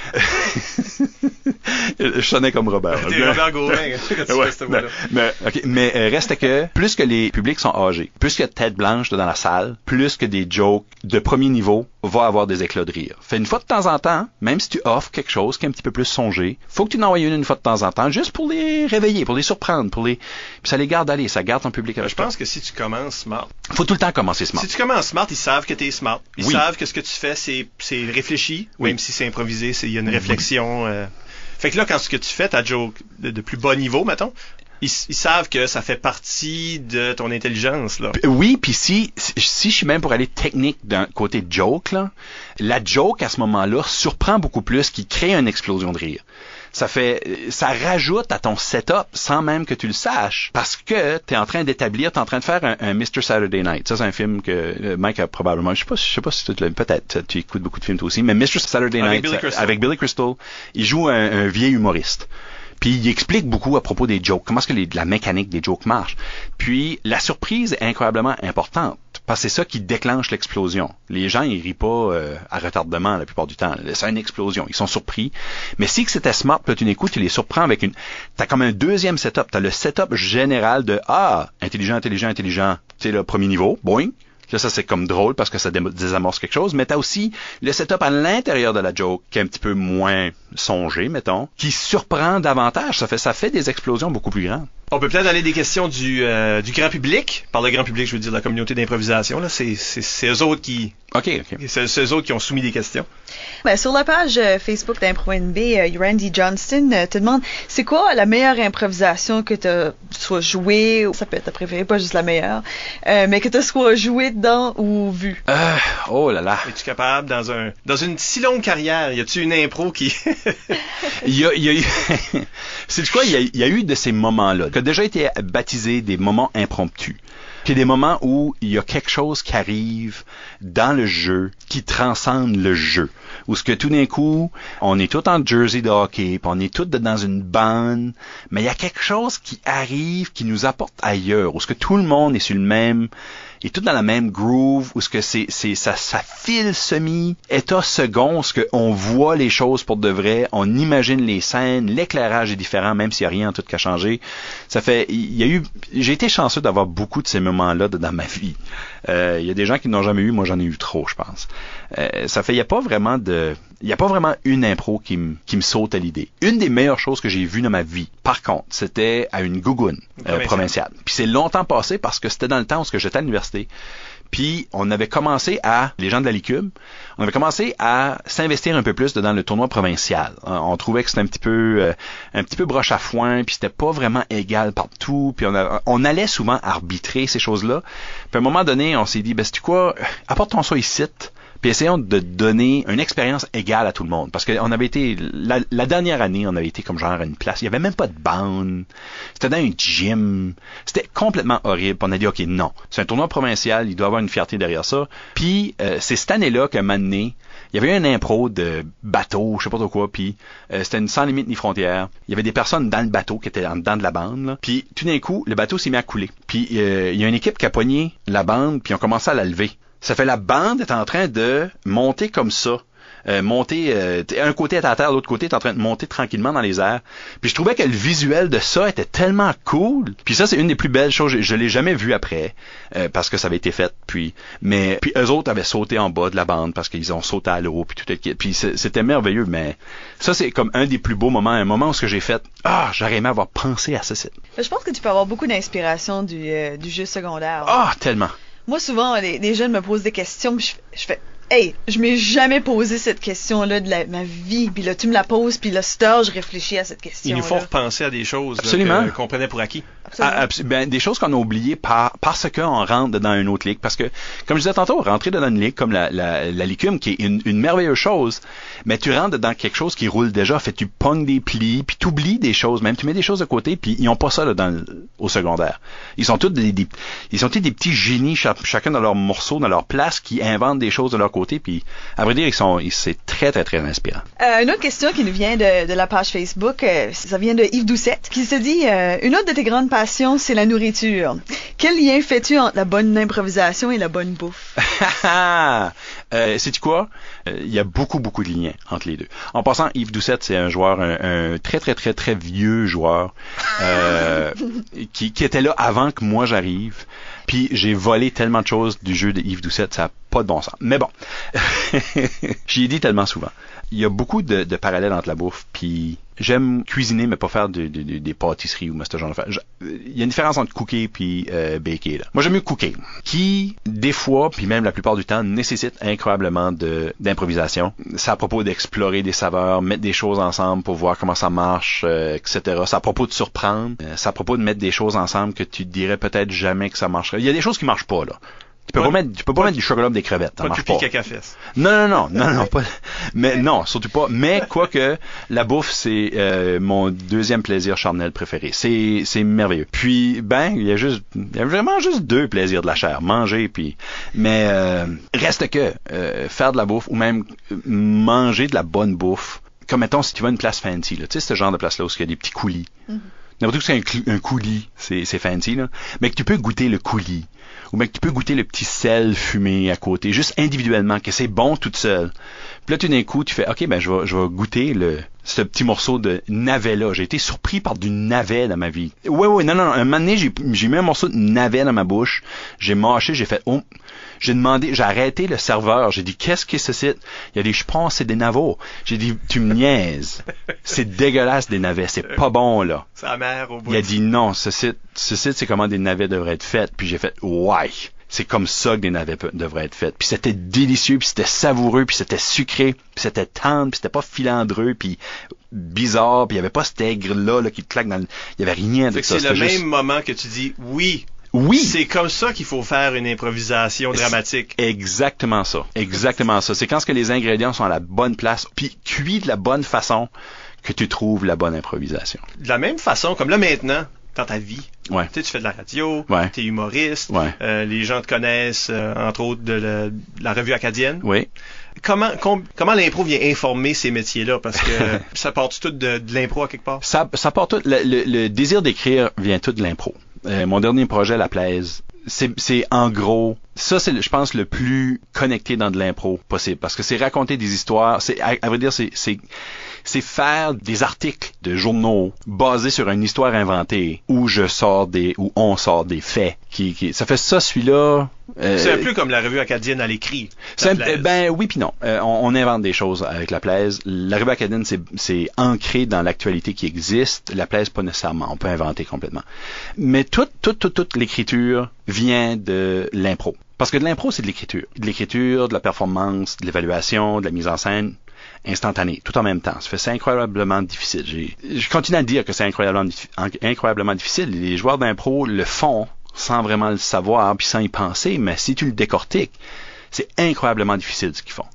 Je sonnais comme Robert. T'es Robert Gauvin quand tu fais cette voix-là. Mais reste que plus que les publics sont âgés, plus qu'il y a de tête blanche dans la salle, plus que des jokes de premier niveau va avoir des éclats de rire. Fait une fois de temps en temps, même si tu offres quelque chose qui est un petit peu plus songé, faut que tu en envoies une fois de temps en temps, juste pour les réveiller, pour les surprendre, puis ça les garde aller, ça garde ton public avec toi. Je pense que si tu commences smart... Faut tout le temps commencer smart. Si tu commences smart, ils savent que t'es smart. Ils savent que ce que tu fais, c'est réfléchi, même si c'est improvisé, il y a une réflexion... Fait que là, quand ce que tu fais, ta joke de plus bas niveau, mettons, ils savent que ça fait partie de ton intelligence, là. Oui, puis si je suis même pour aller technique d'un côté joke, là, la joke à ce moment-là surprend beaucoup plus, qui crée une explosion de rire. Ça rajoute à ton setup sans même que tu le saches, parce que t'es en train de faire un Mr. Saturday Night. Ça, c'est un film que Mike a probablement, je sais pas si tu l'as, peut-être, tu écoutes beaucoup de films toi aussi, mais Mr. Saturday Night, avec Billy Crystal, il joue un vieil humoriste. Puis il explique beaucoup à propos des jokes, comment est-ce que la mécanique des jokes marche. Puis la surprise est incroyablement importante, parce que c'est ça qui déclenche l'explosion. Les gens, ils rient pas à retardement la plupart du temps. C'est une explosion, ils sont surpris. Mais si que c'était smart, là, tu écoutes, tu les surprends avec t'as comme un deuxième setup. T'as le setup général de intelligent, tu sais, le premier niveau, boing. Là, ça, c'est comme drôle parce que ça désamorce quelque chose, mais t'as aussi le setup à l'intérieur de la joke qui est un petit peu moins songé, mettons, qui surprend davantage. Ça fait des explosions beaucoup plus grandes. On peut peut-être aller des questions du grand public. Par le grand public, je veux dire la communauté d'improvisation. Là, c'est eux autres qui... OK. C'est eux autres qui ont soumis des questions. Ben, sur la page Facebook d'Impro NB, Randy Johnston te demande, c'est quoi la meilleure improvisation que tu as soit jouée, ou ça peut être ta préférée, pas juste la meilleure, mais que tu as soit jouée dedans ou vue? Oh là là. Es-tu capable, dans une si longue carrière, y a-tu une impro qui... Il y a eu... C'est quoi? Il y a eu de ces moments-là, qui ont déjà été baptisés des moments impromptus. Puis des moments où il y a quelque chose qui arrive dans le jeu qui transcende le jeu. Où ce que tout d'un coup, on est tous en jersey de hockey, puis on est tous dans une bande, mais il y a quelque chose qui arrive qui nous apporte ailleurs. Où ce que tout le monde est sur le même... est tout dans la même groove, où ce que ça file semi-état second, où ce que on voit les choses pour de vrai, on imagine les scènes, l'éclairage est différent, même s'il n'y a rien en tout cas changé. Ça fait, j'ai été chanceux d'avoir beaucoup de ces moments-là dans ma vie. Il y a des gens qui n'ont jamais eu, moi j'en ai eu trop, je pense. Ça fait, il n'y a pas vraiment une impro qui me saute à l'idée. Une des meilleures choses que j'ai vues dans ma vie, par contre, c'était à une gougoune provinciale. Puis c'est longtemps passé parce que c'était dans le temps où j'étais à l'université. Puis on avait commencé les gens de la Licube, on avait commencé à s'investir un peu plus dans le tournoi provincial. On trouvait que c'était un petit peu broche à foin, puis c'était pas vraiment égal partout, puis on allait souvent arbitrer ces choses-là. Puis à un moment donné, on s'est dit, ben c'est quoi, apportons ça ici. Puis essayons de donner une expérience égale à tout le monde. Parce qu'on avait été, la dernière année, on avait été comme genre à une place, il n'y avait même pas de bande, c'était dans un gym, c'était complètement horrible. Puis on a dit, OK, non, c'est un tournoi provincial, il doit y avoir une fierté derrière ça. Puis c'est cette année-là qu'à un moment donné, il y avait eu un impro de bateau, je sais pas trop quoi, puis c'était une sans limite ni frontière. Il y avait des personnes dans le bateau qui étaient en dedans de la bande, là. Puis tout d'un coup, le bateau s'est mis à couler. Puis il y a une équipe qui a pogné la bande, puis ils ont commencé à la lever. Ça fait la bande est en train de monter comme ça. Un côté est à terre, l'autre côté est en train de monter tranquillement dans les airs. Puis je trouvais que le visuel de ça était tellement cool. Puis ça, c'est une des plus belles choses. Je l'ai jamais vu après, parce que ça avait été fait. Puis eux autres avaient sauté en bas de la bande parce qu'ils ont sauté à l'eau. Puis tout est. Puis c'était merveilleux. Mais ça, c'est comme un des plus beaux moments. Un moment où ce que j'ai fait, j'aurais aimé avoir pensé à ça. Je pense que tu peux avoir beaucoup d'inspiration du jeu secondaire. Tellement. Moi, souvent, les jeunes me posent des questions, puis je fais « Hey, je m'ai jamais posé cette question-là de ma vie. » Puis là, tu me la poses, puis là, je réfléchis à cette question-là. Il nous faut repenser à des choses qu'on prenait pour acquis. Des choses qu'on a oubliées parce qu'on rentre dans une autre ligue. Parce que, comme je disais tantôt, rentrer dans une ligue comme la Licume, qui est une merveilleuse chose, mais tu rentres dans quelque chose qui roule déjà. Fait tu pognes des plis, puis tu oublies des choses, même tu mets des choses de côté, puis ils ont pas ça là, au secondaire. Ils sont tous des petits génies, chacun dans leur morceau, dans leur place, qui inventent des choses de leur côté, puis à vrai dire, c'est très, très, très inspirant. Une autre question qui nous vient de la page Facebook, ça vient de Yves Doucette, qui se dit une autre de tes grandes passions, c'est la nourriture. Quel lien fais-tu entre la bonne improvisation et la bonne bouffe? Sais-tu quoi? Il y a beaucoup, beaucoup de liens entre les deux. En passant, Yves Doucette, c'est un joueur, un très, très, très, très vieux joueur qui était là avant que moi j'arrive. Puis j'ai volé tellement de choses du jeu de Yves Doucette, ça n'a pas de bon sens. Mais bon, j'y ai dit tellement souvent. Il y a beaucoup de parallèles entre la bouffe, puis j'aime cuisiner, mais pas faire des pâtisseries ou ce genre de choses. Il y a une différence entre cooker puis baker. Là. Moi, j'aime mieux cooker, qui, des fois, puis même la plupart du temps, nécessite incroyablement d'improvisation. C'est à propos d'explorer des saveurs, mettre des choses ensemble pour voir comment ça marche, etc. C'est à propos de surprendre. C'est à propos de mettre des choses ensemble que tu dirais peut-être jamais que ça marcherait. Il y a des choses qui marchent pas, là. Tu peux pas mettre du chocolat des crevettes, ça marche pas. Pas de caca-fesse. Non, pas. Mais non, surtout pas. Mais quoique la bouffe, c'est mon deuxième plaisir charnel préféré. C'est merveilleux. Puis il y a vraiment juste deux plaisirs de la chair, manger mais reste que faire de la bouffe ou même manger de la bonne bouffe. Comme mettons si tu vas à une place fancy, là, tu sais ce genre de place là où il y a des petits coulis. N'importe où c'est un coulis, c'est fancy là, mais que tu peux goûter le coulis. Ou bien que tu peux goûter le petit sel fumé à côté, juste individuellement, que c'est bon toute seule. Puis là, tout d'un coup, tu fais, OK, je vais goûter ce petit morceau de navet-là. J'ai été surpris par du navet dans ma vie. Ouais, non. Un moment donné, j'ai mis un morceau de navet dans ma bouche. J'ai mâché, j'ai fait, J'ai arrêté le serveur. J'ai dit, qu'est-ce que c'est ça? Il a dit, je pense c'est des navets. J'ai dit, tu me niaises. C'est dégueulasse des navets. C'est pas bon, là. C'est amer au bout. Il a dit, non, ce site, c'est comment des navets devraient être faits. Puis j'ai fait, ouais. C'est comme ça que des navets devraient être faits. Puis c'était délicieux, puis c'était savoureux, puis c'était sucré, puis c'était tendre, puis c'était pas filandreux, puis bizarre, puis il y avait pas cet aigre-là là, qui te claque dans le... Il y avait rien de ça. C'est le même moment que tu dis oui. Oui. C'est comme ça qu'il faut faire une improvisation dramatique. Exactement ça. Exactement ça. C'est quand ce que les ingrédients sont à la bonne place, puis cuits de la bonne façon, que tu trouves la bonne improvisation. De la même façon, comme là maintenant, dans ta vie. Ouais. Tu sais, tu fais de la radio, ouais. Tu es humoriste, ouais. Les gens te connaissent, entre autres, de la revue acadienne. Oui. Comment l'impro vient informer ces métiers-là? Parce que ça part tout de l'impro à quelque part? Ça part tout, le désir d'écrire vient tout de l'impro. Mon dernier projet, La Plaise, c'est en gros, ça c'est, je pense, le plus connecté dans de l'impro possible. Parce que c'est raconter des histoires, à vrai dire, c'est faire des articles de journaux basés sur une histoire inventée où on sort des faits. Ça fait ça, celui-là. C'est un peu comme la revue acadienne à l'écrit. Ben oui puis non. On invente des choses avec La Plaise. La revue acadienne, c'est ancré dans l'actualité qui existe. La Plaise, pas nécessairement. On peut inventer complètement. Mais toute l'écriture vient de l'impro. Parce que de l'impro, c'est de l'écriture. De l'écriture, de la performance, de l'évaluation, de la mise en scène instantanée, tout en même temps. Ça fait c'est incroyablement difficile. Je continue à dire que c'est incroyablement difficile. Les joueurs d'impro le font sans vraiment le savoir puis sans y penser, mais si tu le décortiques, c'est incroyablement difficile ce qu'ils font.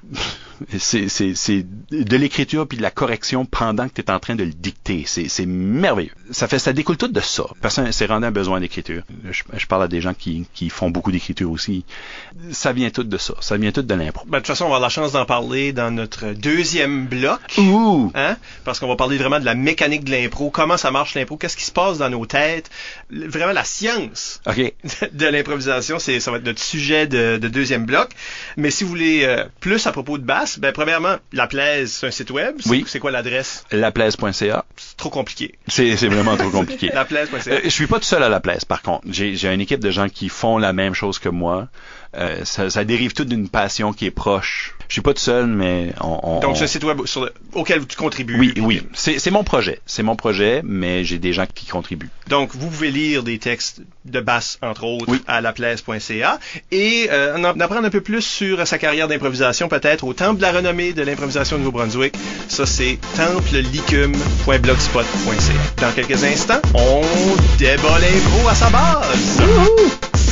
C'est de l'écriture puis de la correction pendant que tu es en train de le dicter. C'est merveilleux. Ça découle tout de ça. Personne s'est rendu un besoin d'écriture. Je parle à des gens qui font beaucoup d'écriture aussi. Ça vient tout de ça. Ça vient tout de l'impro. Ben, de toute façon, on va avoir la chance d'en parler dans notre deuxième bloc. Ouh! Hein? Parce qu'on va parler vraiment de la mécanique de l'impro, comment ça marche l'impro, qu'est-ce qui se passe dans nos têtes. Vraiment la science de l'improvisation, ça va être notre sujet de deuxième bloc. Mais si vous voulez plus à propos de Bass, ben premièrement, La Plaise, c'est un site web. Oui. C'est quoi l'adresse? Laplaise.ca. C'est trop compliqué. C'est vraiment trop compliqué. Laplaise.ca. Je suis pas tout seul à La Plaise, par contre. J'ai une équipe de gens qui font la même chose que moi. Ça dérive tout d'une passion qui est proche. Je suis pas tout seul, mais Donc, c'est un site web auquel tu contribues. Oui. C'est mon projet. C'est mon projet, mais j'ai des gens qui contribuent. Donc, vous pouvez lire des textes de Bass, entre autres, à laplaise.ca et en apprendre un peu plus sur sa carrière d'improvisation, peut-être au Temple de la renommée de l'improvisation au Nouveau-Brunswick. Ça, c'est templelicum.blogspot.ca. Dans quelques instants, on débat l'impro à sa base. Wouhou!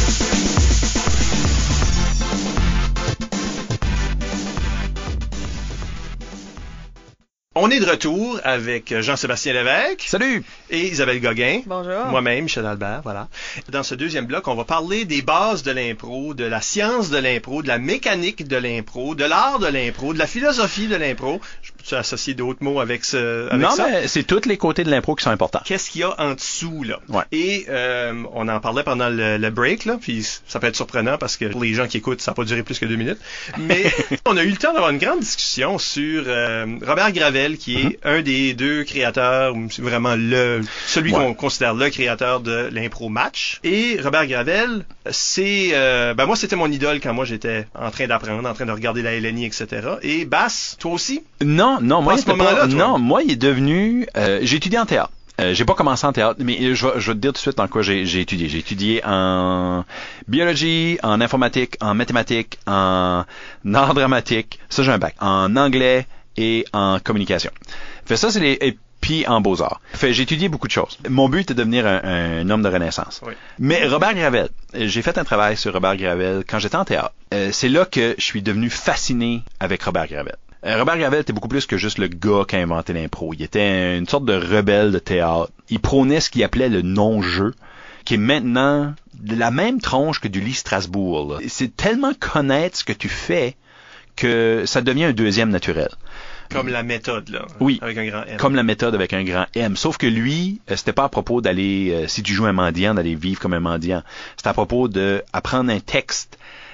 On est de retour avec Jean-Sébastien Lévesque. Salut! Et Isabelle Gauguin. Bonjour. Moi-même, Michel Albert, voilà. Dans ce deuxième bloc, on va parler des bases de l'impro, de la science de l'impro, de la mécanique de l'impro, de l'art de l'impro, de la philosophie de l'impro. Je peux associer d'autres mots avec ça? Non, mais c'est tous les côtés de l'impro qui sont importants. Qu'est-ce qu'il y a en dessous, là? Ouais. Et on en parlait pendant le break, là, puis ça peut être surprenant parce que pour les gens qui écoutent, ça n'a pas duré plus que 2 minutes. Mais on a eu le temps d'avoir une grande discussion sur Robert Gravel, qui est un des 2 créateurs, vraiment celui qu'on considère le créateur de l'impro match. Et Robert Gravel, c'est moi c'était mon idole quand moi j'étais en train d'apprendre, en train de regarder la LNI, etc. Et Bass, toi aussi? Non, moi il est devenu j'ai étudié en théâtre. J'ai pas commencé en théâtre, mais je vais te dire tout de suite en quoi j'ai étudié. J'ai étudié en biologie, en informatique, en mathématiques, en art dramatique. Ça, j'ai un bac. En anglais et en communication. Fait ça, et puis en beaux-arts. Fait j'ai étudié beaucoup de choses. Mon but était de devenir un homme de renaissance. Oui. Mais Robert Gravel, j'ai fait un travail sur Robert Gravel quand j'étais en théâtre. C'est là que je suis devenu fasciné avec Robert Gravel. Robert Gravel était beaucoup plus que juste le gars qui a inventé l'impro. Il était une sorte de rebelle de théâtre. Il prônait ce qu'il appelait le non-jeu, qui est maintenant de la même tronche que du Lee Strasbourg. Là. C'est tellement connaître ce que tu fais que ça devient un deuxième naturel. Comme la méthode, là. Oui. Avec un grand M. Comme la méthode avec un grand M. Sauf que lui, c'était pas à propos d'aller, si tu joues un mendiant, d'aller vivre comme un mendiant. C'était à propos d'apprendre un texte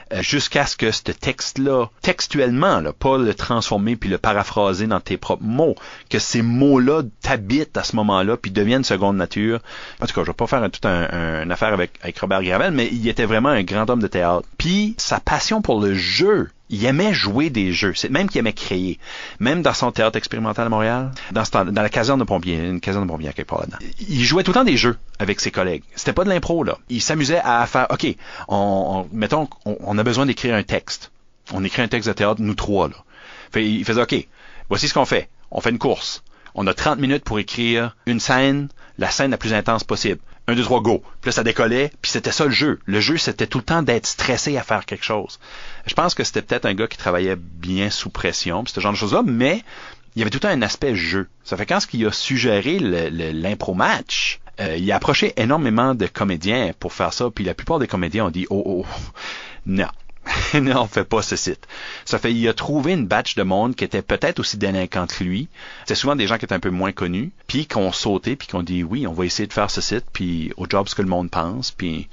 jusqu'à ce que ce texte-là, textuellement, là, pas le transformer puis le paraphraser dans tes propres mots, que ces mots-là t'habitent à ce moment-là puis deviennent seconde nature. En tout cas, je vais pas faire une affaire avec Robert Gravel, mais il était vraiment un grand homme de théâtre. Puis sa passion pour le jeu, il aimait jouer des jeux, c'est même qu'il aimait créer. Même dans son théâtre expérimental à Montréal, dans la caserne de pompiers, une caserne de pompiers quelque part là-dedans. Il jouait tout le temps des jeux avec ses collègues. C'était pas de l'impro, là. Il s'amusait à faire, OK, mettons, on a besoin d'écrire un texte. On écrit un texte de théâtre, nous trois, là. Il faisait, OK, voici ce qu'on fait. On fait une course. On a 30 minutes pour écrire une scène, la scène la plus intense possible. 1, 2, 3, go. Puis là, ça décollait, puis c'était ça le jeu. Le jeu, c'était tout le temps d'être stressé à faire quelque chose. Je pense que c'était peut-être un gars qui travaillait bien sous pression, puis ce genre de choses-là, mais il y avait tout le temps un aspect jeu. Ça fait quand il a suggéré l'impro-match, il a approché énormément de comédiens pour faire ça, puis la plupart des comédiens ont dit « Oh, non. » Non, on fait pas ce site. Ça fait, il a trouvé une batch de monde qui était peut-être aussi délinquant que lui. C'était souvent des gens qui étaient un peu moins connus, puis qu'on sautait, puis qu'on dit oui, on va essayer de faire ce site, puis au job ce que le monde pense, puis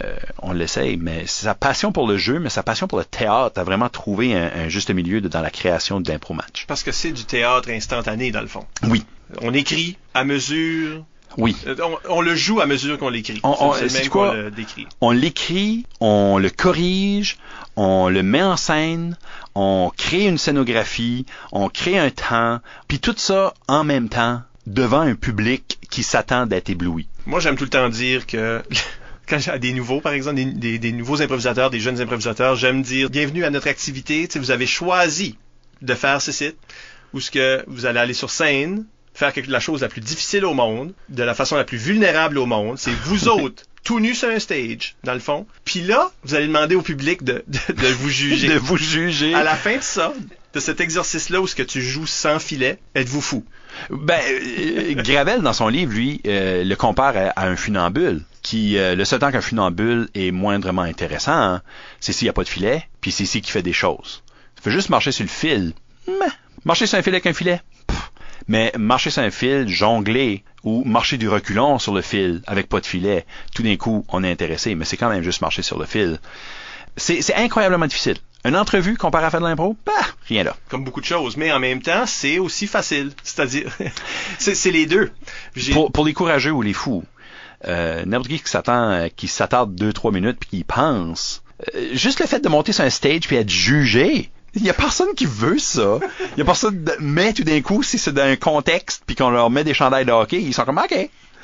on l'essaye. Mais sa passion pour le jeu, mais sa passion pour le théâtre a vraiment trouvé un juste milieu dans la création de l'impro-match. Parce que c'est du théâtre instantané, dans le fond. Oui. On écrit à mesure. Oui. On le joue à mesure qu'on l'écrit. C'est le même qu'on le décrit. On l'écrit, on le corrige, on le met en scène, on crée une scénographie, on crée un temps, puis tout ça en même temps devant un public qui s'attend d'être ébloui. Moi, j'aime tout le temps dire que quand j'ai des nouveaux, par exemple, des nouveaux improvisateurs, des jeunes improvisateurs, j'aime dire bienvenue à notre activité. Tu sais, vous avez choisi de faire ce site où ce que vous allez aller sur scène, faire la chose la plus difficile au monde, de la façon la plus vulnérable au monde. C'est vous autres, tout nus sur un stage, dans le fond. Puis là, vous allez demander au public de vous juger. De vous juger. À la fin de ça, de cet exercice-là où ce que tu joues sans filet, êtes-vous fou? Ben, Gravel, dans son livre, lui, le compare à un funambule, qui, le seul temps qu'un funambule est moindrement intéressant, hein, c'est s'il n'y a pas de filet, puis c'est ici qu'il fait des choses. Il fait juste marcher sur le fil. Marcher sur un fil avec un filet. Mais marcher sur un fil, jongler, ou marcher du reculon sur le fil avec pas de filet, tout d'un coup, on est intéressé, mais c'est quand même juste marcher sur le fil. C'est incroyablement difficile. Une entrevue comparé à faire de l'impro, rien là. Comme beaucoup de choses, mais en même temps, c'est aussi facile. C'est-à-dire, c'est les deux. Pour les courageux ou les fous, n'importe qui s'attarde 2-3 minutes puis qui pense, juste le fait de monter sur un stage puis être jugé, il y a personne qui veut ça. Il y a personne mais tout d'un coup, si c'est dans un contexte puis qu'on leur met des chandails de hockey, ils sont comme OK.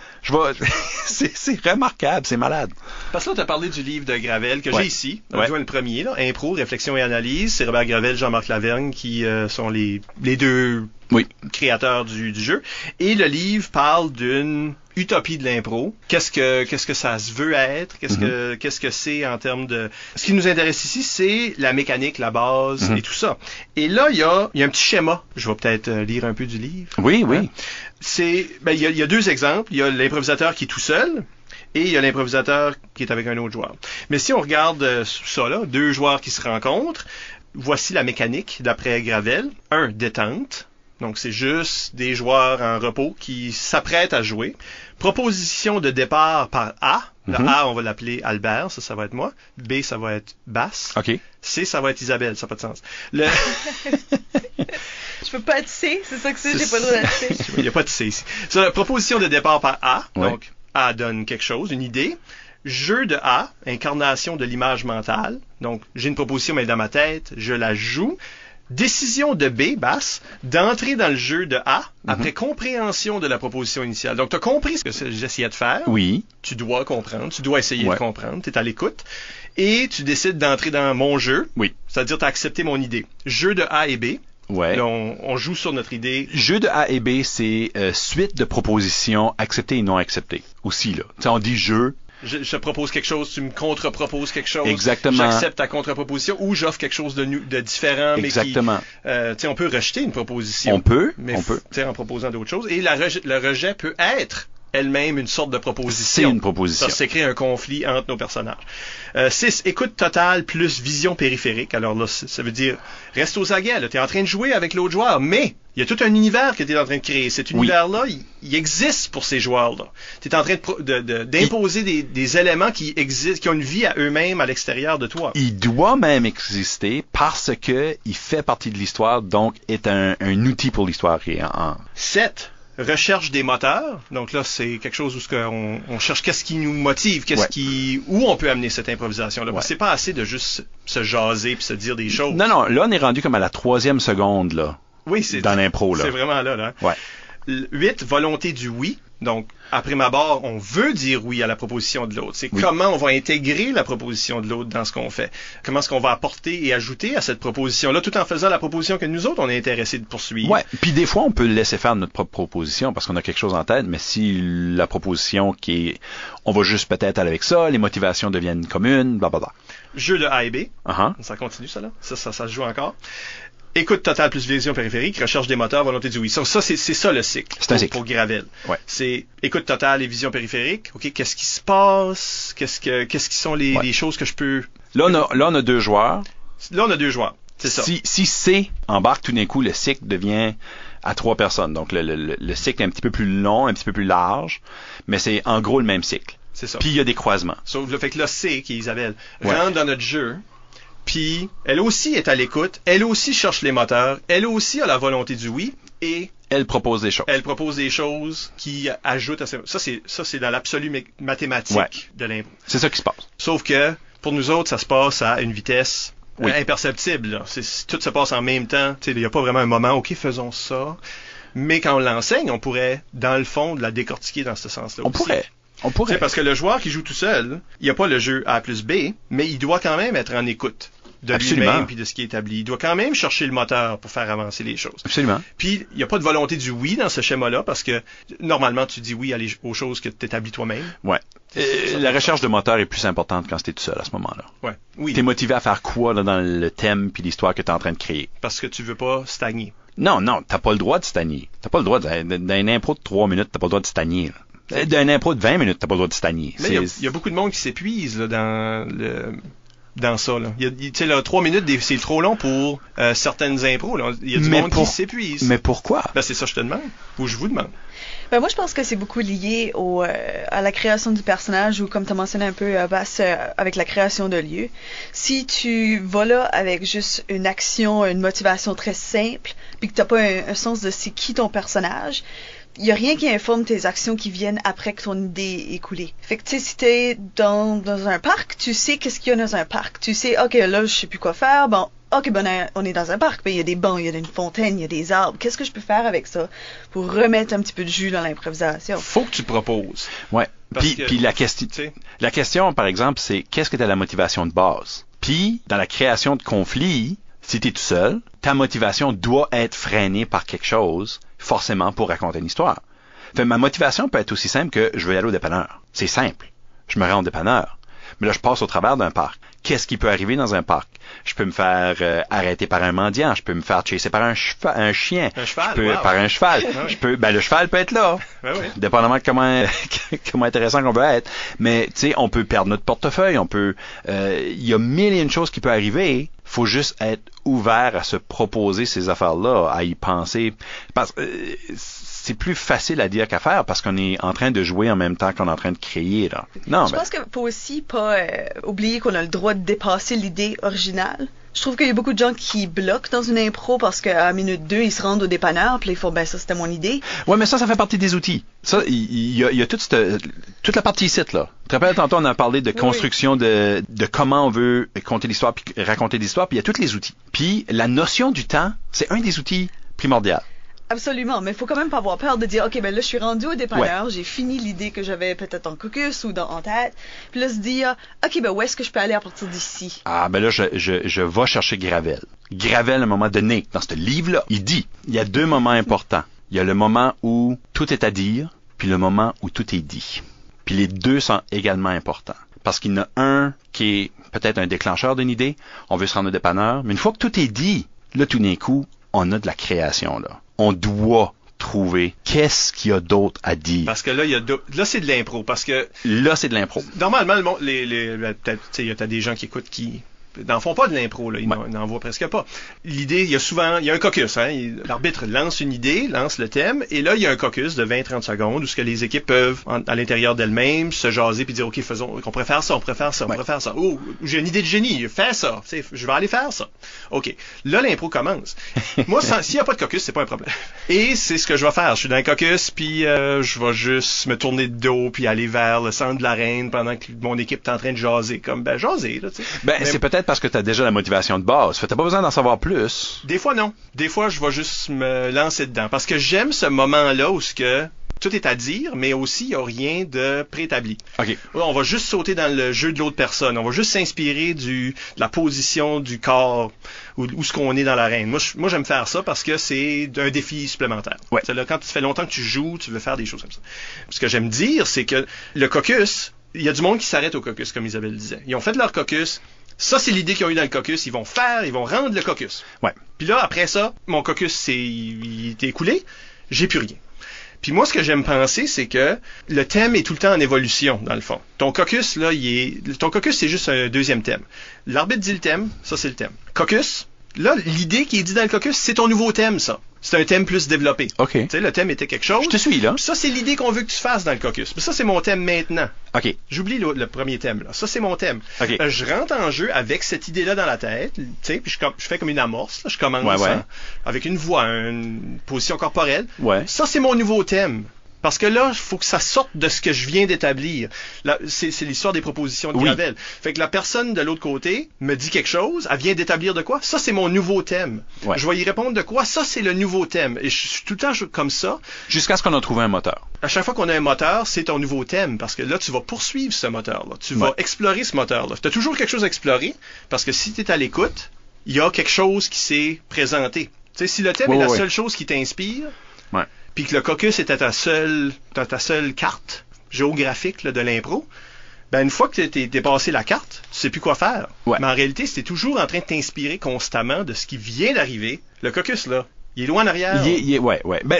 C'est remarquable, c'est malade. Parce que là, tu as parlé du livre de Gravel que j'ai ici. On a le premier, là, Impro, Réflexion et Analyse. C'est Robert Gravel, Jean-Marc Lavergne qui sont les deux créateurs du jeu. Et le livre parle d'une utopie de l'impro. Qu'est-ce que ça se veut être? Qu'est-ce que c'est en termes de... Ce qui nous intéresse ici, c'est la mécanique, la base et tout ça. Et là, il y a un petit schéma. Je vais peut-être lire un peu du livre. Oui, oui. Il y a deux exemples. Il y a l'improvisateur qui est tout seul et il y a l'improvisateur qui est avec un autre joueur. Mais si on regarde ça là, deux joueurs qui se rencontrent, voici la mécanique d'après Gravel. 1, détente. Donc, c'est juste des joueurs en repos qui s'apprêtent à jouer. Proposition de départ par A. Le A, on va l'appeler Albert, ça va être moi. B, ça va être Basse. OK. C, ça va être Isabelle, ça n'a pas de sens. Je peux pas être C, c'est ça que c'est, j'ai pas le droit d'être C. Il n'y a pas de C ici. C'est la proposition de départ par A. Donc, A donne quelque chose, une idée. Jeu de A, incarnation de l'image mentale. Donc, j'ai une proposition, mais dans ma tête, je la joue. Décision de B, Basse, d'entrer dans le jeu de A après compréhension de la proposition initiale. Donc, tu as compris ce que j'essayais de faire. Oui. Tu dois comprendre, tu dois essayer de comprendre, tu es à l'écoute. Et tu décides d'entrer dans mon jeu. Oui. C'est-à-dire, tu as accepté mon idée. Jeu de A et B. Ouais. Là, on joue sur notre idée. Jeu de A et B, c'est suite de propositions acceptées et non acceptées. Aussi, là. Tu sais, on dit jeu. Je te propose quelque chose, tu me contre-proposes quelque chose. Exactement. J'accepte ta contre-proposition ou j'offre quelque chose de différent. Exactement. Mais qui, on peut rejeter une proposition. On peut. En proposant d'autres choses. Et le rejet peut être elle-même une sorte de proposition. C'est une proposition. Ça crée un conflit entre nos personnages. 6, écoute totale plus vision périphérique. Alors là, ça veut dire, reste aux aguets, là, t'es en train de jouer avec l'autre joueur, mais il y a tout un univers que t'es en train de créer. Cet univers-là, il existe pour ces joueurs-là. T'es en train d'imposer des éléments qui existent, qui ont une vie à eux-mêmes à l'extérieur de toi. Il doit même exister parce que il fait partie de l'histoire, donc est un outil pour l'histoire. 7, recherche des moteurs. Donc là, c'est quelque chose où on cherche qu'est-ce qui nous motive, où on peut amener cette improvisation-là. Ouais. C'est pas assez de juste se jaser puis se dire des choses. Non, là, on est rendu comme à la 3e seconde, là. Oui, c'est dans l'impro, là. C'est vraiment là. Ouais. 8, volonté du oui. Donc, après ma barre, on veut dire oui à la proposition de l'autre. C'est comment on va intégrer la proposition de l'autre dans ce qu'on fait. Comment est-ce qu'on va apporter et ajouter à cette proposition-là, tout en faisant la proposition que nous autres, on est intéressés de poursuivre. Ouais. Puis des fois, on peut laisser faire notre propre proposition parce qu'on a quelque chose en tête, mais si la proposition on va juste peut-être aller avec ça, les motivations deviennent communes, blablabla. Jeu de A et B. Uh-huh. Ça continue, ça, là? Ça se joue encore. Écoute totale plus vision périphérique, recherche des moteurs, volonté du oui. Ça c'est ça le cycle. C'est un cycle. Pour Gravel. Ouais. C'est écoute totale et vision périphérique. OK, qu'est-ce qui se passe? Qu'est-ce qui sont les choses que je peux... Là, on a 2 joueurs. Là, on a 2 joueurs. C'est ça. Si C embarque, tout d'un coup, le cycle devient à 3 personnes. Donc, le cycle est un petit peu plus long, un petit peu plus large, mais c'est en gros le même cycle. C'est ça. Puis, il y a des croisements. Sauf le fait que là, C, qui est Isabelle, rentre dans notre jeu... Puis, elle aussi est à l'écoute, elle aussi cherche les moteurs, elle aussi a la volonté du oui, et... Elle propose des choses. Elle propose des choses qui ajoutent à ça. Ça, c'est dans l'absolu mathématique de l'impro. C'est ça qui se passe. Sauf que, pour nous autres, ça se passe à une vitesse imperceptible. Là. Tout se passe en même temps. Il n'y a pas vraiment un moment, OK, faisons ça. Mais quand on l'enseigne, on pourrait, dans le fond, la décortiquer dans ce sens-là On pourrait. C'est parce que le joueur qui joue tout seul, il n'y a pas le jeu A plus B, mais il doit quand même être en écoute de lui-même puis de ce qui est établi. Il doit quand même chercher le moteur pour faire avancer les choses. Absolument. Puis, il n'y a pas de volonté du oui dans ce schéma-là parce que, normalement, tu dis oui aux choses que tu établis toi-même. Ouais. La recherche de moteur est plus importante quand tu es tout seul à ce moment-là. Ouais. Oui. Tu es motivé à faire quoi là, dans le thème puis l'histoire que tu es en train de créer? Parce que tu veux pas stagner. Non, t'as pas le droit de stagner. T'as pas le droit d'un impro de 3 minutes, t'as pas le droit de stagner. D'un impro de 20 minutes, t'as pas le droit de stagner. Mais il y a beaucoup de monde qui s'épuise là, dans ça. Là. Tu sais, là, 3 minutes, c'est trop long pour certaines impros. Il y a du monde qui s'épuise. Mais pourquoi? Ben, c'est ça que je te demande. Ou je vous demande. Ben, moi, je pense que c'est beaucoup lié à la création du personnage ou, comme tu as mentionné un peu, Bass, avec la création de lieu. Si tu vas là avec juste une action, une motivation très simple, puis que tu n'as pas un sens de c'est qui ton personnage, il n'y a rien qui informe tes actions qui viennent après que ton idée est coulée. Fait que, tu sais, si t'es dans un parc, tu sais qu'est-ce qu'il y a dans un parc. Tu sais, OK, là, je sais plus quoi faire. Bon, OK, ben, on est dans un parc. Ben, il y a des bancs, il y a une fontaine, il y a des arbres. Qu'est-ce que je peux faire avec ça pour remettre un petit peu de jus dans l'improvisation? Faut que tu proposes. Ouais. Puis la question, par exemple, c'est qu'est-ce que t'as la motivation de base? Puis, dans la création de conflits, si t'es tout seul, ta motivation doit être freinée par quelque chose, forcément, pour raconter une histoire. Fait, ma motivation peut être aussi simple que je veux y aller au dépanneur. C'est simple. Je me rends au dépanneur. Mais là, je passe au travers d'un parc. Qu'est-ce qui peut arriver dans un parc? Je peux me faire arrêter par un mendiant. Je peux me faire chasser par un chien. Un cheval, par un cheval. Le cheval peut être là. Oui. Dépendamment de comment intéressant qu'on veut être. Mais, tu sais, on peut perdre notre portefeuille. Il y a mille et une choses qui peuvent arriver. Faut juste être ouvert à se proposer ces affaires-là, à y penser. Parce que c'est plus facile à dire qu'à faire parce qu'on est en train de jouer en même temps qu'on est en train de créer. Là. Non, je pense qu'il faut aussi pas oublier qu'on a le droit de dépasser l'idée originale. Je trouve qu'il y a beaucoup de gens qui bloquent dans une impro parce qu'à minute 2, ils se rendent au dépanneur puis ils font, ben ça, c'était mon idée. Ouais, mais ça fait partie des outils. Ça, il y a toute la partie ici, là. Tu te rappelles, tantôt, on a parlé de construction de comment on veut conter l'histoire puis raconter l'histoire, puis il y a tous les outils. Puis la notion du temps, c'est un des outils primordiaux. Absolument, mais il faut quand même pas avoir peur de dire, OK, ben là, je suis rendu au dépanneur, j'ai fini l'idée que j'avais peut-être en caucus ou en tête, puis là, se dire, OK, ben où est-ce que je peux aller à partir d'ici? Ah, ben là, je vais chercher Gravel. Gravel, à un moment donné, dans ce livre-là, il dit, il y a 2 moments importants. Il y a le moment où tout est à dire, puis le moment où tout est dit. Puis les 2 sont également importants. Parce qu'il y en a un qui est peut-être un déclencheur d'une idée, on veut se rendre au dépanneur, mais une fois que tout est dit, là, tout d'un coup, on a de la création, là. On doit trouver qu'est-ce qu'il y a d'autre à dire. Parce que là, là, c'est de l'impro. Parce que là, c'est de l'impro. Normalement, le monde, peut-être, il y a des gens qui écoutent qui n'en font pas de l'impro, là. Ils n'en voient presque pas. L'idée, il y a un caucus, hein. L'arbitre lance une idée, lance le thème, et là, il y a un caucus de 20-30 secondes où ce que les équipes peuvent, à l'intérieur d'elles-mêmes, se jaser puis dire, OK, on préfère ça, on préfère ça, on préfère ça. Oh, j'ai une idée de génie, fais ça. Je vais aller faire ça. OK. Là, l'impro commence. Moi, s'il n'y a pas de caucus, c'est pas un problème. Et c'est ce que je vais faire. Je suis dans un caucus, puis je vais juste me tourner de dos puis aller vers le centre de l'arène pendant que mon équipe est en train de jaser. Jaser, là, tu sais. C'est peut-être parce que tu as déjà la motivation de base. Fait que t'as pas besoin d'en savoir plus. Des fois, non. Des fois, je vais juste me lancer dedans. Parce que j'aime ce moment-là où tout est à dire, mais aussi, il n'y a rien de préétabli. OK. On va juste sauter dans le jeu de l'autre personne. On va juste s'inspirer de la position du corps où ce qu'on est dans l'arène. Moi, j'aime faire ça parce que c'est un défi supplémentaire. Ouais. C'est là, quand tu fais longtemps que tu joues, tu veux faire des choses comme ça. Ce que j'aime dire, c'est que le caucus, il y a du monde qui s'arrête au caucus, comme Isabelle disait. Ils ont fait leur caucus. Ça, c'est l'idée qu'ils ont eu dans le caucus. Ils vont rendre le caucus. Ouais. Puis là, après ça, mon caucus, il est écoulé. J'ai plus rien. Puis moi, ce que j'aime penser, c'est que le thème est tout le temps en évolution, dans le fond. Ton caucus, là, c'est juste un deuxième thème. L'arbitre dit le thème, ça, c'est le thème. Caucus, là, l'idée qui est dit dans le caucus, c'est ton nouveau thème, ça. C'est un thème plus développé. OK. Tu sais, le thème était quelque chose. Je te suis, là. Puis ça, c'est l'idée qu'on veut que tu fasses dans le caucus. Puis ça, c'est mon thème maintenant. OK. J'oublie le premier thème, là. Ça, c'est mon thème. OK. Je rentre en jeu avec cette idée-là dans la tête, tu sais, puis je fais comme une amorce, là. Je commence avec une voix, une position corporelle. Ouais. Ça, c'est mon nouveau thème. Parce que là, il faut que ça sorte de ce que je viens d'établir. Là, c'est l'histoire des propositions de Gravel. Fait que la personne de l'autre côté me dit quelque chose, elle vient d'établir de quoi? Ça, c'est mon nouveau thème. Ouais. Je vais y répondre de quoi? Ça, c'est le nouveau thème. Et je suis tout le temps comme ça. Jusqu'à ce qu'on a trouvé un moteur. À chaque fois qu'on a un moteur, c'est ton nouveau thème. Parce que là, tu vas poursuivre ce moteur-là. Tu vas explorer ce moteur-là. Tu as toujours quelque chose à explorer. Parce que si tu es à l'écoute, il y a quelque chose qui s'est présenté. Tu sais, si le thème est la seule chose qui t'inspire, puis que le caucus était ta seule carte géographique là, de l'impro, ben une fois que t'es passé la carte, tu sais plus quoi faire. Ouais. Mais en réalité, si t'es toujours en train de t'inspirer constamment de ce qui vient d'arriver, le caucus, là, il est loin en arrière. Ouais. Ben,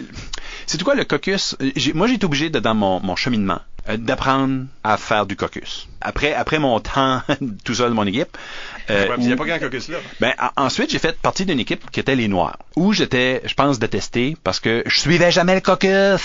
c'est quoi le caucus? Moi, j'ai été obligé, dans mon cheminement, d'apprendre à faire du caucus. Après mon temps tout seul de mon équipe. Il n'y a pas grand caucus là. Ben, ensuite, j'ai fait partie d'une équipe qui était les Noirs, où j'étais, je pense, détesté parce que je suivais jamais le caucus.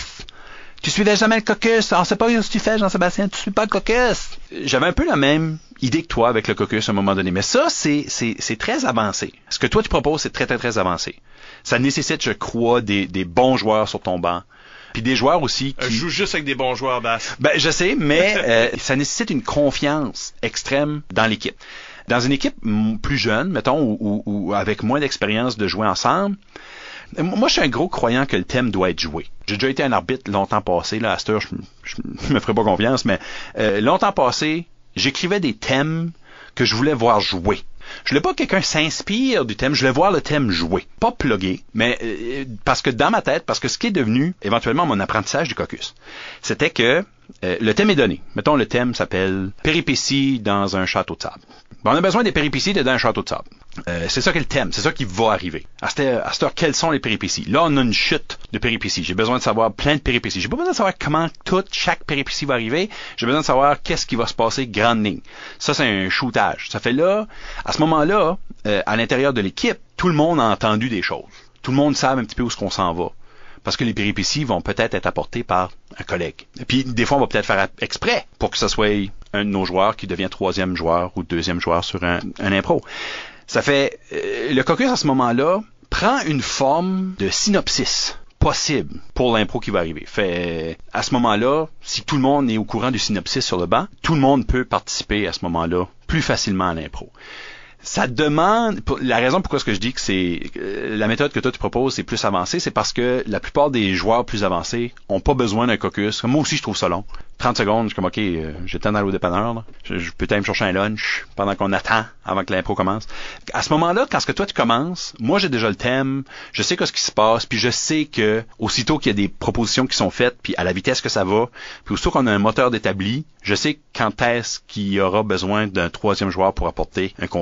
Tu suivais jamais le caucus. On sait pas ce que tu fais, Jean-Sébastien. Tu suis pas le caucus. J'avais un peu la même idée que toi avec le caucus à un moment donné. Mais ça, c'est très avancé. Ce que toi, tu proposes, c'est très, très, très avancé. Ça nécessite, je crois, des bons joueurs sur ton banc. Puis des joueurs aussi qui... Je joue juste avec des bons joueurs, Bass. Ben, je sais, mais ça nécessite une confiance extrême dans l'équipe. Dans une équipe plus jeune, mettons, ou avec moins d'expérience de jouer ensemble, moi, je suis un gros croyant que le thème doit être joué. J'ai déjà été un arbitre longtemps passé, là, à cette heure, je me ferai pas confiance, mais longtemps passé, j'écrivais des thèmes que je voulais voir jouer. Je voulais pas que quelqu'un s'inspire du thème, je voulais voir le thème jouer. Pas plugué, mais parce que dans ma tête, parce que ce qui est devenu éventuellement mon apprentissage du caucus, c'était que le thème est donné. Mettons, le thème s'appelle « Péripéties dans un château de sable ». Ben, on a besoin des péripéties dans un château de sable. C'est ça qui est le thème, c'est ça qui va arriver. À cette heure, quelles sont les péripéties? Là, on a une chute de péripéties. J'ai besoin de savoir plein de péripéties. J'ai pas besoin de savoir comment chaque péripétie va arriver. J'ai besoin de savoir qu'est-ce qui va se passer grande ligne. Ça, c'est un shootage. Ça fait là, à ce moment-là, à l'intérieur de l'équipe, tout le monde a entendu des choses. Tout le monde sait un petit peu où est-ce qu'on s'en va. Parce que les péripéties vont peut-être être apportées par un collègue. Et puis, des fois, on va peut-être faire exprès pour que ce soit un de nos joueurs qui devient troisième joueur ou deuxième joueur sur un impro. Ça fait... le caucus, à ce moment-là, prend une forme de synopsis possible pour l'impro qui va arriver. Fait, à ce moment-là, si tout le monde est au courant du synopsis sur le banc, tout le monde peut participer à ce moment-là plus facilement à l'impro. Ça demande, la raison pourquoi est-ce que je dis que c'est la méthode que toi tu proposes c'est plus avancée, c'est parce que la plupart des joueurs plus avancés ont pas besoin d'un caucus. Moi aussi je trouve ça long. 30 secondes, je suis comme ok, j'ai le temps d'aller au dépanneur, là. Je peux peut-être me chercher un lunch pendant qu'on attend avant que l'impro commence. À ce moment-là, quand ce que toi tu commences, moi j'ai déjà le thème, je sais ce qui se passe, puis je sais que aussitôt qu'il y a des propositions qui sont faites, puis à la vitesse que ça va, puis aussitôt qu'on a un moteur d'établi, je sais quand est-ce qu'il y aura besoin d'un troisième joueur pour apporter un conflit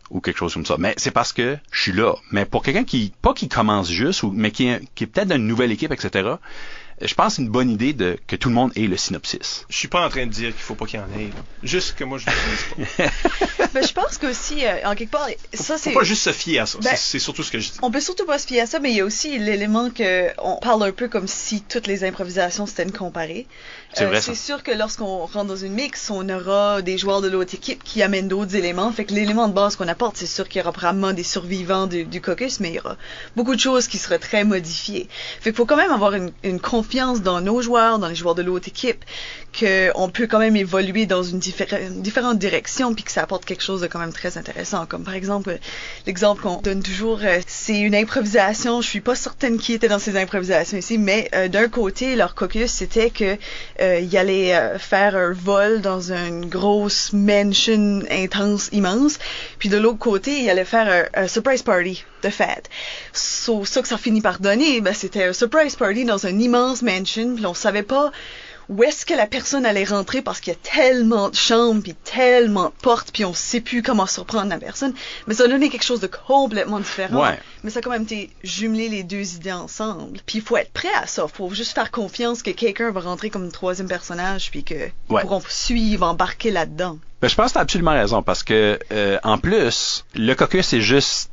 ou quelque chose comme ça. Mais c'est parce que je suis là. Mais pour quelqu'un pas qui commence juste, mais qui est peut-être dans une nouvelle équipe, etc., je pense que c'est une bonne idée que tout le monde ait le synopsis. Je suis pas en train de dire qu'il faut pas qu'il y en ait. Là. Juste que moi, je ne le dis pas. Ben, je pense qu'aussi, en quelque part, ça c'est... Faut pas juste se fier à ça. Ben, c'est surtout ce que je dis. On peut surtout pas se fier à ça, mais il y a aussi l'élément qu'on parle un peu comme si toutes les improvisations c'était une comparée. C'est vrai, ça. C'est sûr que lorsqu'on rentre dans une mix, on aura des joueurs de l'autre équipe qui amènent d'autres éléments. Fait que l'élément de base qu'on apporte, c'est sûr qu'il y aura probablement des survivants du caucus, mais il y aura beaucoup de choses qui seraient très modifiées. Fait qu'il faut quand même avoir une confiance dans nos joueurs, dans les joueurs de l'autre équipe, qu'on peut quand même évoluer dans une différente direction, puis que ça apporte quelque chose de quand même très intéressant. Comme par exemple, l'exemple qu'on donne toujours, c'est une improvisation. Je suis pas certaine qui était dans ces improvisations ici, mais d'un côté, leur caucus, c'était que il allait faire un vol dans une grosse mansion intense, immense, puis de l'autre côté, il allait faire un surprise party de fête. So, ça que ça finit par donner, ben, c'était un surprise party dans une immense mansion, puis on savait pas où est-ce que la personne allait rentrer parce qu'il y a tellement de chambres puis tellement de portes puis on sait plus comment surprendre la personne. Mais ça a donné quelque chose de complètement différent. Ouais. Mais ça a quand même été jumelé les deux idées ensemble. Puis il faut être prêt à ça. Faut juste faire confiance que quelqu'un va rentrer comme troisième personnage puis que pourront suivre, embarquer là-dedans. Ben, je pense que tu as absolument raison parce que en plus, le caucus est juste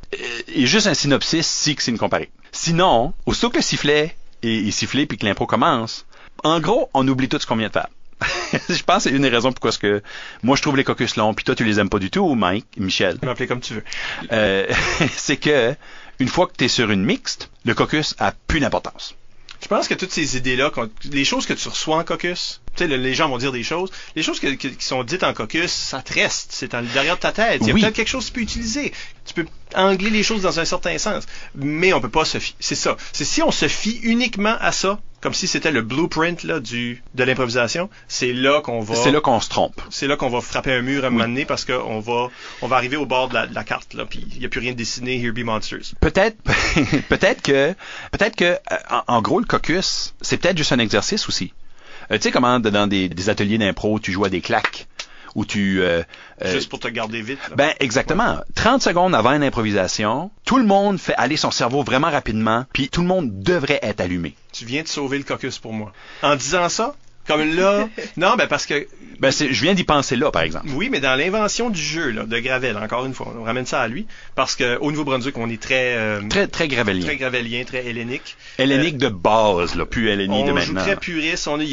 un synopsis si que c'est une comparée. Sinon, aussitôt que le sifflet est sifflé puis que l'impro commence, en gros, on oublie tout ce qu'on vient de faire. Je pense que c'est une des raisons pourquoi moi je trouve les caucus longs, puis toi tu les aimes pas du tout, Michel. Tu peux m'appeler comme tu veux. C'est que une fois que tu es sur une mixte, le caucus a plus d'importance. Je pense que toutes ces idées-là, les choses que tu reçois en caucus, tu sais, les gens vont dire des choses, les choses qui sont dites en caucus, ça te reste, c'est derrière ta tête. Il y a peut-être quelque chose que tu peux utiliser. Tu peux angler les choses dans un certain sens, mais on peut pas se fier. C'est ça. C'est si on se fie uniquement à ça, comme si c'était le blueprint là de l'improvisation, c'est là qu'on se trompe. C'est là qu'on va frapper un mur à un moment donné parce qu'on va arriver au bord de la carte là, puis il y a plus rien de dessiné. Here be monsters. Peut-être que en gros le caucus, c'est peut-être juste un exercice aussi. Tu sais comment dans des ateliers d'impro, tu joues à des claques où tu... juste pour te garder vite. Là. Ben, exactement. 30 secondes avant une improvisation, tout le monde fait aller son cerveau vraiment rapidement, puis tout le monde devrait être allumé. Tu viens de sauver le caucus pour moi. En disant ça, comme là... Non, ben parce que... Ben, je viens d'y penser là, par exemple. Oui, mais dans l'invention du jeu, là, de Gravel, encore une fois, on ramène ça à lui, parce qu'au Nouveau-Brunswick, on est très gravelien. Très gravelien, très hellénique. Hellénique de base, là, plus hellénique de maintenant. On joue très puriste, on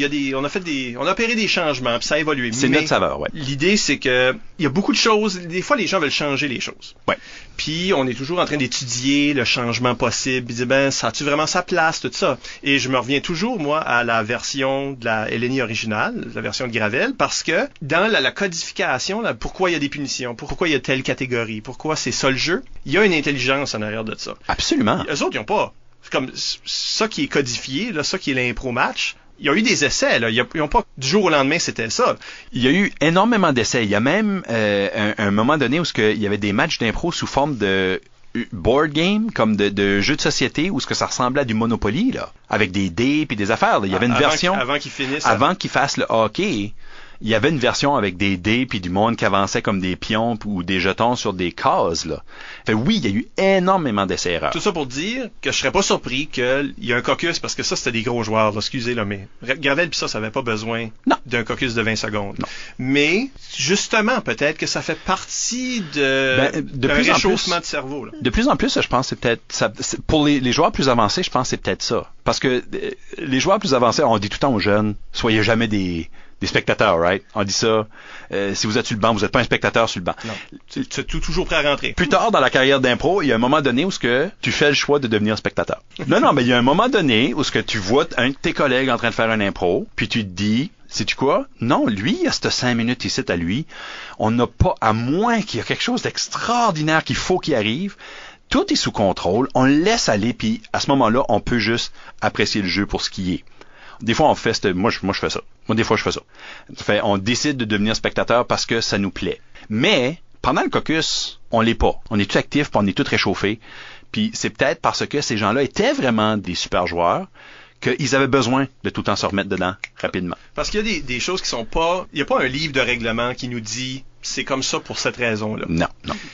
a opéré des changements, puis ça a évolué. C'est notre saveur, ouais. L'idée, c'est que il y a beaucoup de choses, des fois, les gens veulent changer les choses. Ouais. Puis, on est toujours en train d'étudier le changement possible, puis dire, ça a-tu vraiment sa place, tout ça? Et je me reviens toujours, moi, à la version de la Hellénie originale, la version de Gravel, parce que dans la codification, là, pourquoi il y a des punitions, pourquoi il y a telle catégorie, pourquoi c'est ça le jeu, il y a une intelligence en arrière de ça. Absolument. Eux autres, ils n'ont pas. C'est comme ça qui est codifié, là, ça qui est l'impro match. Il y a eu des essais, là. Ils n'ont pas du jour au lendemain, c'était ça. Il y a eu énormément d'essais. Il y a même un moment donné où il y avait des matchs d'impro sous forme de board game, comme de jeux de société, où ce que ça ressemblait à du Monopoly, là, avec des dés et des affaires. Là. Il y avait une version... Avant qu'ils finissent... Avant qu'ils fassent le hockey... Il y avait une version avec des dés puis du monde qui avançait comme des pions ou des jetons sur des cases, là. Fait oui, il y a eu énormément d'essais-erreurs. Tout ça pour dire que je serais pas surpris qu'il y a un caucus, parce que ça, c'était des gros joueurs, là, excusez, là, mais Gravel pis ça avait pas besoin d'un caucus de 20 secondes. Non. Mais, justement, peut-être que ça fait partie d'un réchauffement de cerveau, là. De plus en plus, je pense que c'est peut-être ça, pour les joueurs plus avancés, je pense que c'est peut-être ça. Parce que les joueurs plus avancés, on dit tout le temps aux jeunes, soyez jamais des spectateurs, right? On dit ça. Si vous êtes sur le banc, vous n'êtes pas un spectateur sur le banc. Non. Tu es toujours prêt à rentrer. Plus tard dans la carrière d'impro, il y a un moment donné où tu fais le choix de devenir spectateur. Non, mais il y a un moment donné où tu vois un de tes collègues en train de faire un impro, puis tu te dis, sais-tu quoi? Non, lui, il y a cette 5 minutes ici à lui. On n'a pas, à moins qu'il y ait quelque chose d'extraordinaire qu'il faut qu'il arrive, tout est sous contrôle, on le laisse aller, puis à ce moment-là, on peut juste apprécier le jeu pour ce qui est. Des fois, on fait moi, je fais ça. Moi, des fois, je fais ça. On décide de devenir spectateur parce que ça nous plaît. Mais, pendant le caucus, on l'est pas. On est tout actif, puis on est tout réchauffé. Puis c'est peut-être parce que ces gens-là étaient vraiment des super joueurs qu'ils avaient besoin de tout le temps se remettre dedans rapidement. Parce qu'il y a des choses qui sont pas... Il n'y a pas un livre de règlement qui nous dit « c'est comme ça pour cette raison-là ». Non.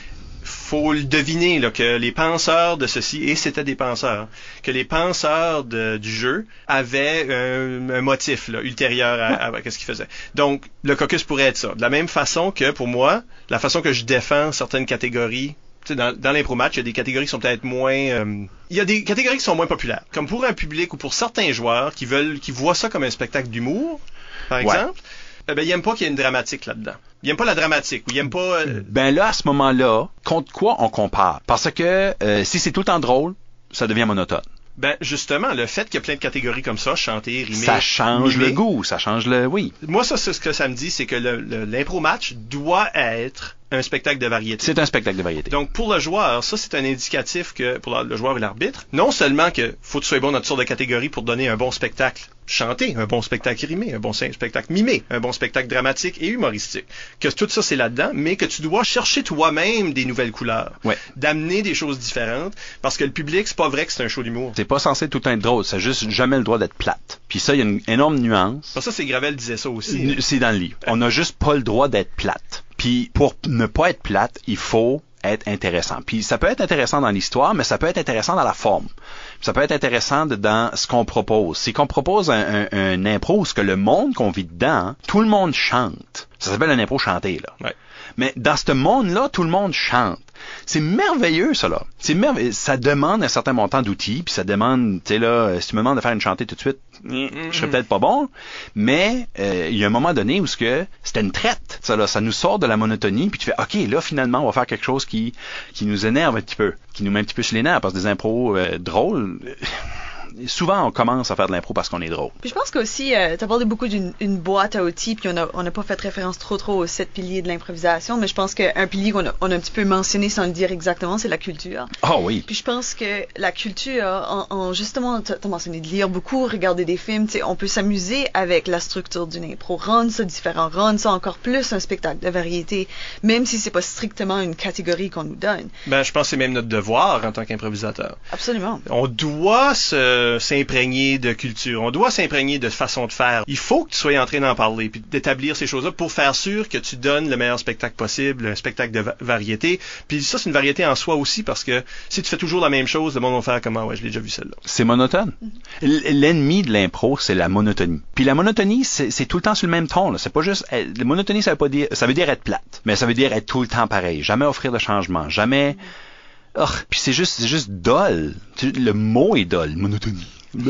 faut le deviner là, que les penseurs de ceci, et c'était des penseurs, que les penseurs du jeu avaient un motif là, ultérieur à ce qu'ils faisaient. Donc, le caucus pourrait être ça. De la même façon que, pour moi, la façon que je défends certaines catégories, dans l'impro-match, il y a des catégories qui sont peut-être moins... il y a des catégories qui sont moins populaires. Comme pour un public ou pour certains joueurs qui voient ça comme un spectacle d'humour, par exemple, ils n'aiment pas qu'il y ait une dramatique là-dedans. Ils n'aiment pas la dramatique, ou ils n'aiment pas... Ben là, à ce moment-là, contre quoi on compare? Parce que si c'est tout le temps drôle, ça devient monotone. Ben, justement, le fait qu'il y a plein de catégories comme ça, chanter, rimer... Ça change le goût, ça change oui. Moi, ça, c'est ce que ça me dit, c'est que l'impro-match doit être un spectacle de variété. C'est un spectacle de variété. Donc, pour le joueur, ça, c'est un indicatif que, pour le joueur et l'arbitre, non seulement que faut que tu sois bon dans toutes sortes de catégories pour donner un bon spectacle chanté, un bon spectacle rimé, un bon spectacle mimé, un bon spectacle dramatique et humoristique. Que tout ça, c'est là-dedans, mais que tu dois chercher toi-même des nouvelles couleurs. Ouais. D'amener des choses différentes, parce que le public, c'est pas vrai que c'est un show d'humour. C'est pas censé tout le temps être drôle, ça a juste jamais le droit d'être plate. Puis ça, il y a une énorme nuance. Pour ça, c'est Gravel disait ça aussi. C'est dans le livre. On n'a juste pas le droit d'être plate. Puis pour ne pas être plate, il faut être intéressant. Puis ça peut être intéressant dans l'histoire, mais ça peut être intéressant dans la forme. Puis ça peut être intéressant dans ce qu'on propose. C'est qu'on propose un impro où ce que le monde qu'on vit dedans, tout le monde chante. Ça s'appelle un impro chanté, là. Ouais. Mais dans ce monde-là, tout le monde chante. C'est merveilleux, ça, là. C'est merveilleux. Ça demande un certain montant d'outils, puis ça demande, tu sais, là, si tu me demandes de faire une chantée tout de suite, je serais peut-être pas bon, mais il y a un moment donné où c'était une traite, ça, là. Ça nous sort de la monotonie, puis tu fais, OK, là, finalement, on va faire quelque chose qui nous énerve un petit peu, qui nous met un petit peu sur les nerfs, parce que des impros drôles... Souvent, on commence à faire de l'impro parce qu'on est drôle. Puis je pense qu'aussi, tu as parlé beaucoup d'une boîte à outils, puis on n'a pas fait référence trop aux 7 piliers de l'improvisation, mais je pense qu'un pilier qu'on a un petit peu mentionné sans le dire exactement, c'est la culture. Ah oui. Puis je pense que la culture, justement, tu as mentionné de lire beaucoup, regarder des films, tu sais, on peut s'amuser avec la structure d'une impro, rendre ça différent, rendre ça encore plus un spectacle de variété, même si c'est pas strictement une catégorie qu'on nous donne. Ben, je pense que c'est même notre devoir en tant qu'improvisateur. Absolument. On doit s'imprégner de culture. On doit s'imprégner de façon de faire. Il faut que tu sois en train d'en parler puis d'établir ces choses-là pour faire sûr que tu donnes le meilleur spectacle possible, un spectacle de variété. Puis ça, c'est une variété en soi aussi parce que si tu fais toujours la même chose, le monde va faire comment? Ouais, je l'ai déjà vu celle-là. C'est monotone. L'ennemi de l'impro, c'est la monotonie. Puis la monotonie, c'est tout le temps sur le même ton, là. C'est pas juste... La monotonie, ça veut dire être plate. Mais ça veut dire être tout le temps pareil. Jamais offrir de changement. Jamais... Oh, puis c'est juste dol. Le mot est dol, monotonie.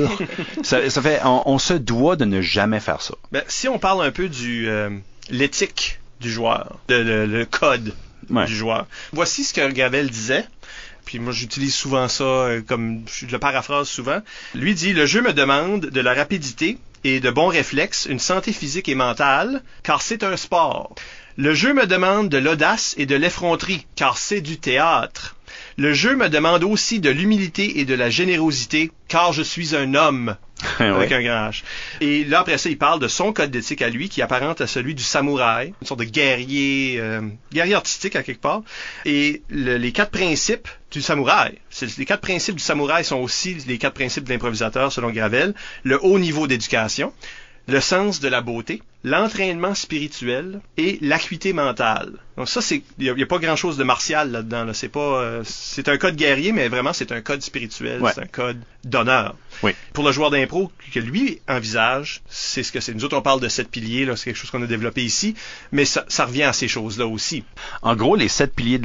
ça fait, on se doit de ne jamais faire ça. Ben, si on parle un peu l'éthique du joueur, le code du joueur. Voici ce que Gravel disait. Puis moi, j'utilise souvent ça comme je le paraphrase souvent. Lui dit, le jeu me demande de la rapidité et de bons réflexes, une santé physique et mentale, car c'est un sport. Le jeu me demande de l'audace et de l'effronterie, car c'est du théâtre. Le jeu me demande aussi de l'humilité et de la générosité, car je suis un homme, avec un grand H. Et là, après ça, il parle de son code d'éthique à lui, qui apparente à celui du samouraï, une sorte de guerrier artistique à quelque part. Et les 4 principes du samouraï, les 4 principes du samouraï sont aussi les 4 principes de l'improvisateur, selon Gravel. Le haut niveau d'éducation, le sens de la beauté, l'entraînement spirituel et l'acuité mentale. Donc ça, il n'y a pas grand-chose de martial là-dedans. Là. C'est un code guerrier, mais vraiment, c'est un code spirituel, c'est un code d'honneur. Oui. Pour le joueur d'impro, que lui envisage, c'est ce que c'est. Nous autres, on parle de 7 piliers, là, c'est quelque chose qu'on a développé ici, mais ça revient à ces choses-là aussi. En gros, les 7 piliers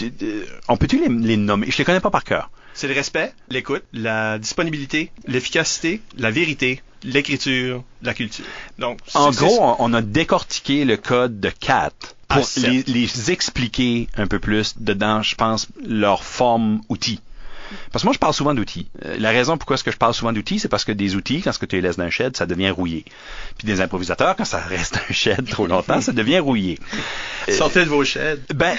on peut-tu les nommer? Je les connais pas par cœur. C'est le respect, l'écoute, la disponibilité, l'efficacité, la vérité, l'écriture, la culture. Donc, en gros, on a décortiqué le code de 4 pour les expliquer un peu plus dedans, je pense, leur forme outil. Parce que moi, je parle souvent d'outils. La raison pourquoi est-ce que je parle souvent d'outils, c'est parce que des outils, quand tu les laisses dans un shed, ça devient rouillé. Puis des improvisateurs, quand ça reste un shed trop longtemps, ça devient rouillé. Sortez de vos sheds.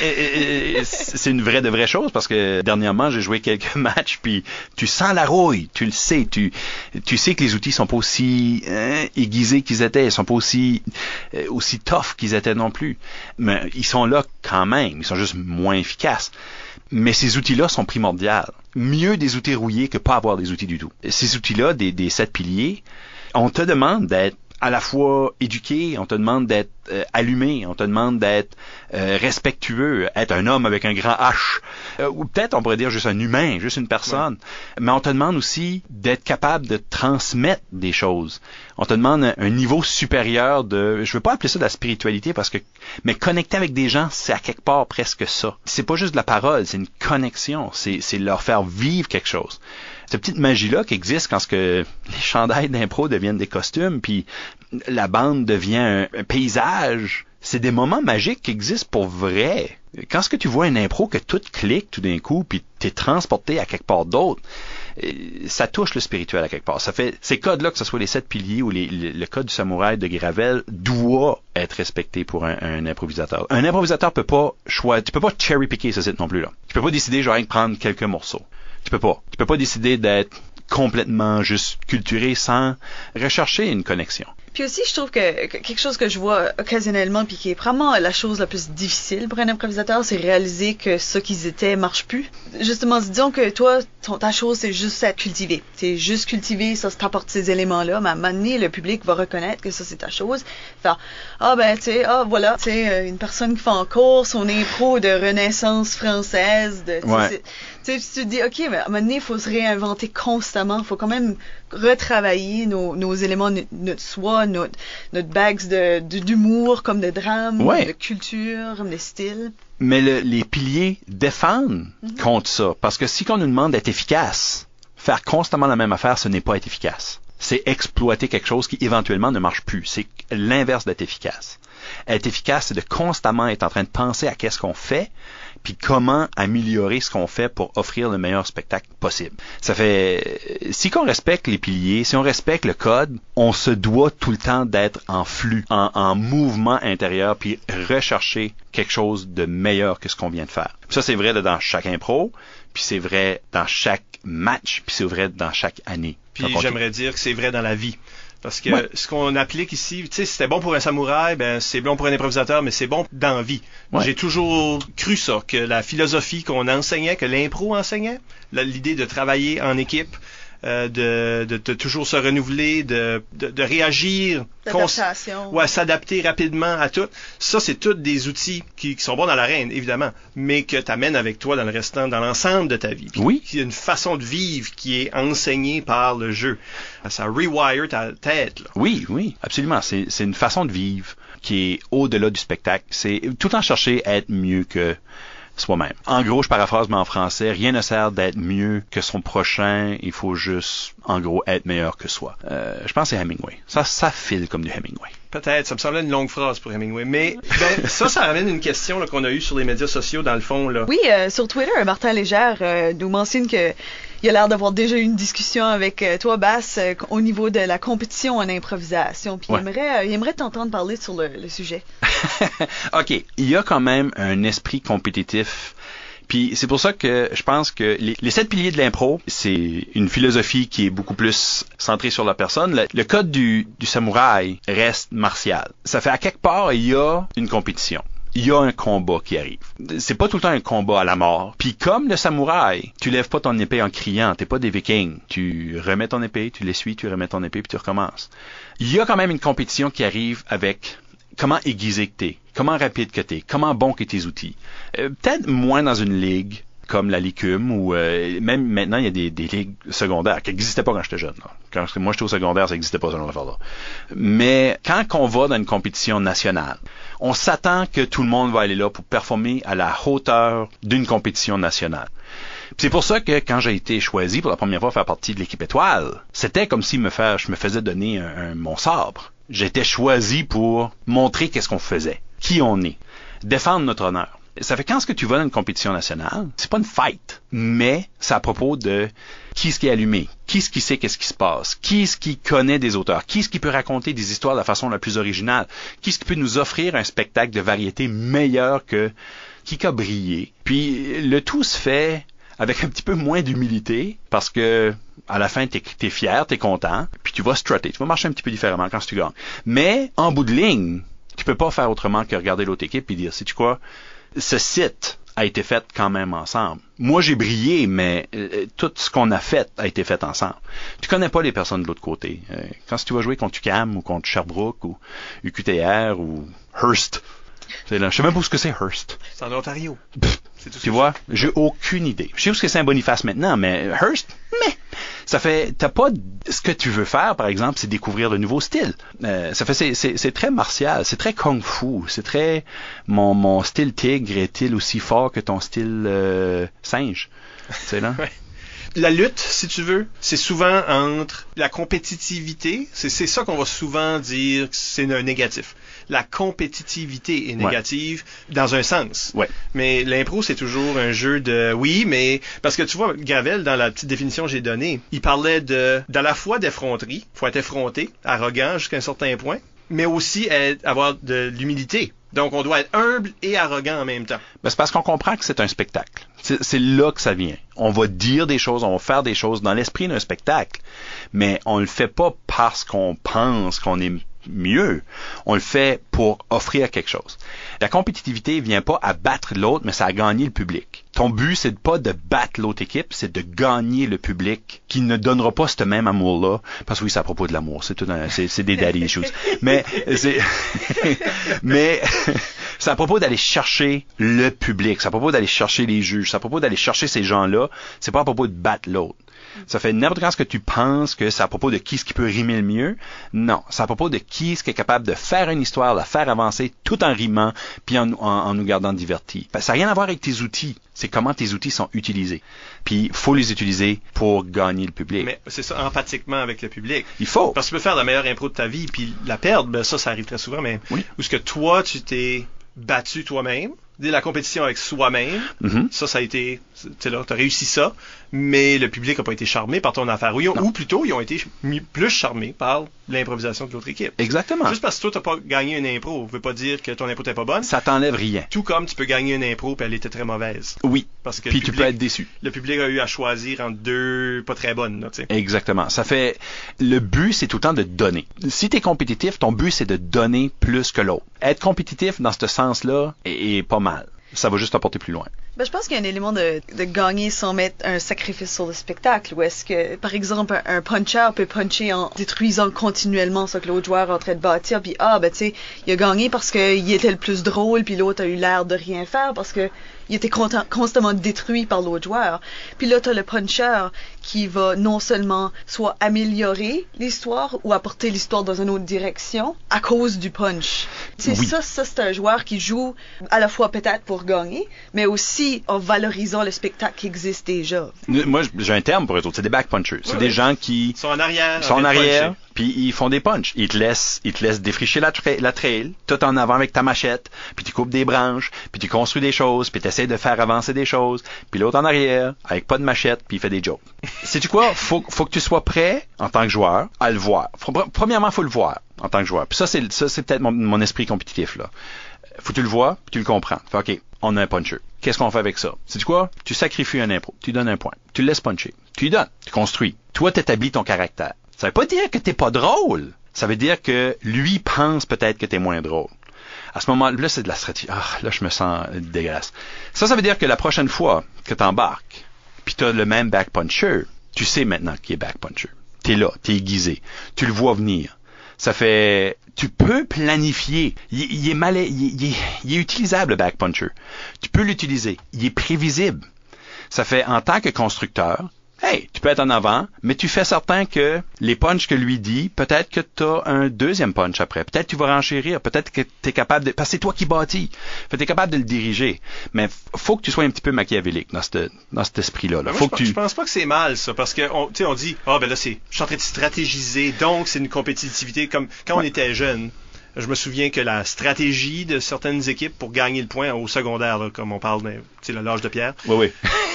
C'est une vraie chose, parce que dernièrement, j'ai joué quelques matchs, puis tu sens la rouille, tu le sais. Tu sais que les outils sont pas aussi aiguisés qu'ils étaient, ils sont pas aussi tough qu'ils étaient non plus. Mais ils sont là quand même, ils sont juste moins efficaces. Mais ces outils-là sont primordiaux. Mieux des outils rouillés que pas avoir des outils du tout. Ces outils-là, des 7 piliers, on te demande d'être à la fois éduqué, on te demande d'être allumé, on te demande d'être respectueux, être un homme avec un grand H, ou peut-être on pourrait dire juste un humain, juste une personne. Mais on te demande aussi d'être capable de transmettre des choses. On te demande un niveau supérieur de, je veux pas appeler ça de la spiritualité mais connecter avec des gens, c'est à quelque part presque ça. C'est pas juste de la parole, c'est une connexion, c'est leur faire vivre quelque chose. Cette petite magie-là qui existe quand les chandails d'impro deviennent des costumes, puis la bande devient un paysage, c'est des moments magiques qui existent pour vrai. Quand est-ce que tu vois un impro que tout clique tout d'un coup, puis t'es transporté à quelque part d'autre, ça touche le spirituel à quelque part. Ça fait ces codes-là, que ce soit les 7 piliers ou le code du samouraï de Gravel, doit être respecté pour un improvisateur. Un improvisateur peut pas tu peux pas cherry-picker ce site non plus là. Tu peux pas décider genre de prendre quelques morceaux. Tu peux pas décider d'être complètement juste culturé sans rechercher une connexion. Puis aussi, je trouve que quelque chose que je vois occasionnellement, puis qui est vraiment la chose la plus difficile pour un improvisateur, c'est réaliser que ce qu'ils étaient marche plus. Justement, disons que toi, ta chose, c'est juste être cultivé. C'est juste cultiver, ça t'apporte ces éléments-là, mais à un moment donné, le public va reconnaître que ça, c'est ta chose. Faire, voilà, tu sais, une personne qui fait en cours son impro de renaissance française, tu te dis, OK, mais à un moment donné, il faut se réinventer constamment. Il faut quand même retravailler nos éléments, notre soi, notre bags d'humour, comme de drame, de culture, comme de style. Mais les piliers défendent contre ça. Parce que si on nous demande d'être efficace, faire constamment la même affaire, ce n'est pas être efficace. C'est exploiter quelque chose qui éventuellement ne marche plus. C'est l'inverse d'être efficace. Être efficace, c'est de constamment être en train de penser à qu'est-ce qu'on fait, puis comment améliorer ce qu'on fait pour offrir le meilleur spectacle possible. Ça fait, si on respecte les piliers, si on respecte le code, on se doit tout le temps d'être en flux, en mouvement intérieur, puis rechercher quelque chose de meilleur que ce qu'on vient de faire. Puis ça, c'est vrai dans chaque impro, puis c'est vrai dans chaque match, puis c'est vrai dans chaque année. Puis j'aimerais dire que c'est vrai dans la vie. Parce que ce qu'on applique ici, tu sais, c'était bon pour un samouraï, ben c'est bon pour un improvisateur, mais c'est bon dans la vie. Ouais. J'ai toujours cru ça, que la philosophie qu'on enseignait, que l'impro enseignait, l'idée de travailler en équipe, de toujours se renouveler, de réagir, s'adapter rapidement à tout. Ça, c'est tous des outils qui sont bons dans l'arène, évidemment, mais que tu amènes avec toi dans l'ensemble de ta vie. Oui. Il y a une façon de vivre qui est enseignée par le jeu. Ça rewire ta tête. Là. Oui, absolument. C'est une façon de vivre qui est au-delà du spectacle. C'est tout le temps chercher à être mieux que soi-même. En gros, je paraphrase, mais en français, rien ne sert d'être mieux que son prochain, il faut juste, en gros, être meilleur que soi. Je pense que c'est Hemingway. Ça file comme du Hemingway. Peut-être, ça me semblait une longue phrase pour Hemingway, mais ça ramène une question là, qu'on a eue sur les médias sociaux, dans le fond. Là. Oui, sur Twitter, Martin Légère nous mentionne que il a l'air d'avoir déjà eu une discussion avec toi, Bass, au niveau de la compétition en improvisation. Puis il aimerait t'entendre parler sur le sujet. OK. Il y a quand même un esprit compétitif. Puis c'est pour ça que je pense que les 7 piliers de l'impro, c'est une philosophie qui est beaucoup plus centrée sur la personne. Le code du samouraï reste martial. Ça fait à quelque part, il y a une compétition. Il y a un combat qui arrive. C'est pas tout le temps un combat à la mort. Puis comme le samouraï, tu lèves pas ton épée en criant, t'es pas des vikings. Tu remets ton épée, tu l'essuies, tu remets ton épée, puis tu recommences. Il y a quand même une compétition qui arrive avec comment aiguisé que t'es, comment rapide que t'es, comment bon que tes outils. Peut-être moins dans une ligue comme la Licume, ou même maintenant, il y a des ligues secondaires qui n'existaient pas quand j'étais jeune. Là. Quand moi j'étais au secondaire, ça n'existait pas, ce genre d'affaire-là. Mais quand on va dans une compétition nationale, on s'attend que tout le monde va aller là pour performer à la hauteur d'une compétition nationale. C'est pour ça que quand j'ai été choisi pour la première fois à faire partie de l'équipe étoile, c'était comme si je me faisais donner mon sabre. J'étais choisi pour montrer qu'est-ce qu'on faisait, qui on est, défendre notre honneur. Ça fait quand est-ce que tu vas dans une compétition nationale, c'est pas une fight, mais c'est à propos de qui est-ce qui est allumé, qui est-ce qui sait qu'est-ce qui se passe, qui est-ce qui connaît des auteurs, qui est-ce qui peut raconter des histoires de la façon la plus originale, qui est-ce qui peut nous offrir un spectacle de variété meilleur que qui a brillé. Puis le tout se fait avec un petit peu moins d'humilité, parce que à la fin, t'es fier, t'es content, puis tu vas strutter, tu vas marcher un petit peu différemment quand tu gagnes. Mais en bout de ligne, tu peux pas faire autrement que regarder l'autre équipe et dire, sais-tu quoi, ce site a été faite quand même ensemble. Moi, j'ai brillé, mais tout ce qu'on a fait a été fait ensemble. Tu connais pas les personnes de l'autre côté. Quand tu vas jouer contre UQAM ou contre Sherbrooke ou UQTR ou Hearst, c'est là, je sais même pas où ce que c'est Hearst. C'est en Ontario. C'est tout Tu vois, j'ai aucune idée. Je sais où ce que c'est un Boniface maintenant, mais Hearst, mais ça fait, t'as pas ce que tu veux faire, par exemple, c'est découvrir de nouveaux styles. Ça fait, c'est très martial, c'est très kung-fu, c'est très, mon style tigre est-il aussi fort que ton style singe, c'est là. Ouais. La lutte, si tu veux, c'est souvent entre la compétitivité, c'est ça qu'on va souvent dire que c'est un négatif. La compétitivité est négative dans un sens. Ouais. Mais l'impro, c'est toujours un jeu de oui, mais parce que tu vois, Gravel, dans la petite définition que j'ai donnée, il parlait d'à la fois d'effronterie, faut être effronté, arrogant jusqu'à un certain point, mais aussi avoir de l'humilité. Donc, on doit être humble et arrogant en même temps. Ben, c'est parce qu'on comprend que c'est un spectacle. C'est là que ça vient. On va dire des choses, on va faire des choses dans l'esprit d'un spectacle, mais on le fait pas parce qu'on pense qu'on est mieux. On le fait pour offrir quelque chose. La compétitivité vient pas à battre l'autre, mais c'est à gagner le public. Ton but, c'est pas de battre l'autre équipe, c'est de gagner le public qui ne donnera pas ce même amour-là. Parce que oui, c'est à propos de l'amour. C'est des daddy issues. Mais mais c'est à propos d'aller chercher le public. C'est à propos d'aller chercher les juges. C'est à propos d'aller chercher ces gens-là. C'est pas à propos de battre l'autre. Ça fait n'importe quand ce que tu penses que c'est à propos de qui ce qui peut rimer le mieux. Non, c'est à propos de qui ce qui est capable de faire une histoire, la faire avancer tout en rimant puis en nous gardant divertis. Ça n'a rien à voir avec tes outils. C'est comment tes outils sont utilisés. Puis il faut les utiliser pour gagner le public. Mais c'est ça, empathiquement avec le public. Il faut. Parce que tu peux faire la meilleure impro de ta vie puis la perdre, ben ça arrive très souvent, mais oui. Où est-ce que toi, tu t'es battu toi-même, la compétition avec soi-même, ça a été, tu sais là, t'as réussi ça, mais le public n'a pas été charmé par ton affaire. Ou plutôt, ils ont été plus charmés par l'improvisation de l'autre équipe. Exactement. Juste parce que toi, t'as pas gagné une impro, veut pas dire que ton impro n'était pas bonne. Ça t'enlève rien. Tout comme tu peux gagner une impro puis elle était très mauvaise. Oui. Parce que puis tu peux être déçu. Le public a eu à choisir entre deux pas très bonnes, là, tu sais. Exactement. Ça fait, le but, c'est tout le temps de donner. Si t'es compétitif, ton but, c'est de donner plus que l'autre. Être compétitif dans ce sens-là est pas mal. Ça va juste t'apporter plus loin. Ben, je pense qu'il y a un élément de gagner sans mettre un sacrifice sur le spectacle. Où est-ce que, par exemple, un puncher peut puncher en détruisant continuellement ce que l'autre joueur est en train de bâtir. Puis, tu sais, il a gagné parce qu'il était le plus drôle, puis l'autre a eu l'air de rien faire parce que il était constamment détruit par l'autre joueur. Puis là, t'as le puncher qui va non seulement soit améliorer l'histoire ou apporter l'histoire dans une autre direction à cause du punch. C'est ça, c'est un joueur qui joue à la fois peut-être pour gagner, mais aussi en valorisant le spectacle qui existe déjà. Moi, j'ai un terme pour eux autres, c'est des back punchers. C'est des gens qui sont en arrière, puis ils font des punchs. Ils te laissent défricher la trail, tout en avant avec ta machette, puis tu coupes des branches, puis tu construis des choses, puis tu essaies de faire avancer des choses, puis l'autre en arrière, avec pas de machette, puis il fait des jokes. Sais-tu quoi? Faut que tu sois prêt, en tant que joueur, à le voir. Premièrement, faut le voir, en tant que joueur. Puis ça, c'est peut-être mon esprit compétitif, là. Faut que tu le vois, puis tu le comprends. Fait, OK, on a un puncher. Qu'est-ce qu'on fait avec ça? Sais-tu quoi? Tu sacrifies un impro. Tu donnes un point. Tu le laisses puncher. Tu lui donnes. Tu construis. Toi, t'établis ton caractère. Ça veut pas dire que t'es pas drôle. Ça veut dire que lui pense peut-être que t'es moins drôle. À ce moment-là, c'est de la stratégie. Là, je me sens dégueulasse. Ça veut dire que la prochaine fois que t'embarques, puis t'as le même back puncher, tu sais maintenant qu'il est back puncher. T'es là, t'es aiguisé. Tu le vois venir. Ça fait, tu peux planifier. Il est utilisable, le back puncher. Tu peux l'utiliser. Il est prévisible. Ça fait, en tant que constructeur, hey, tu peux être en avant, mais tu fais certain que les punchs que lui dit, peut-être que tu as un deuxième punch après. Peut-être que tu vas renchérir. Peut-être que tu es capable de... Parce que c'est toi qui bâtis. Fait tu es capable de le diriger. Mais faut que tu sois un petit peu machiavélique dans cet esprit-là. Là. Moi, je pense pas que c'est mal, ça. Parce que, on dit, ben là, je suis en train de stratégiser, donc c'est une compétitivité. Comme quand on était jeune, je me souviens que la stratégie de certaines équipes pour gagner le point au secondaire, là, comme on parle, l'âge de pierre. Oui.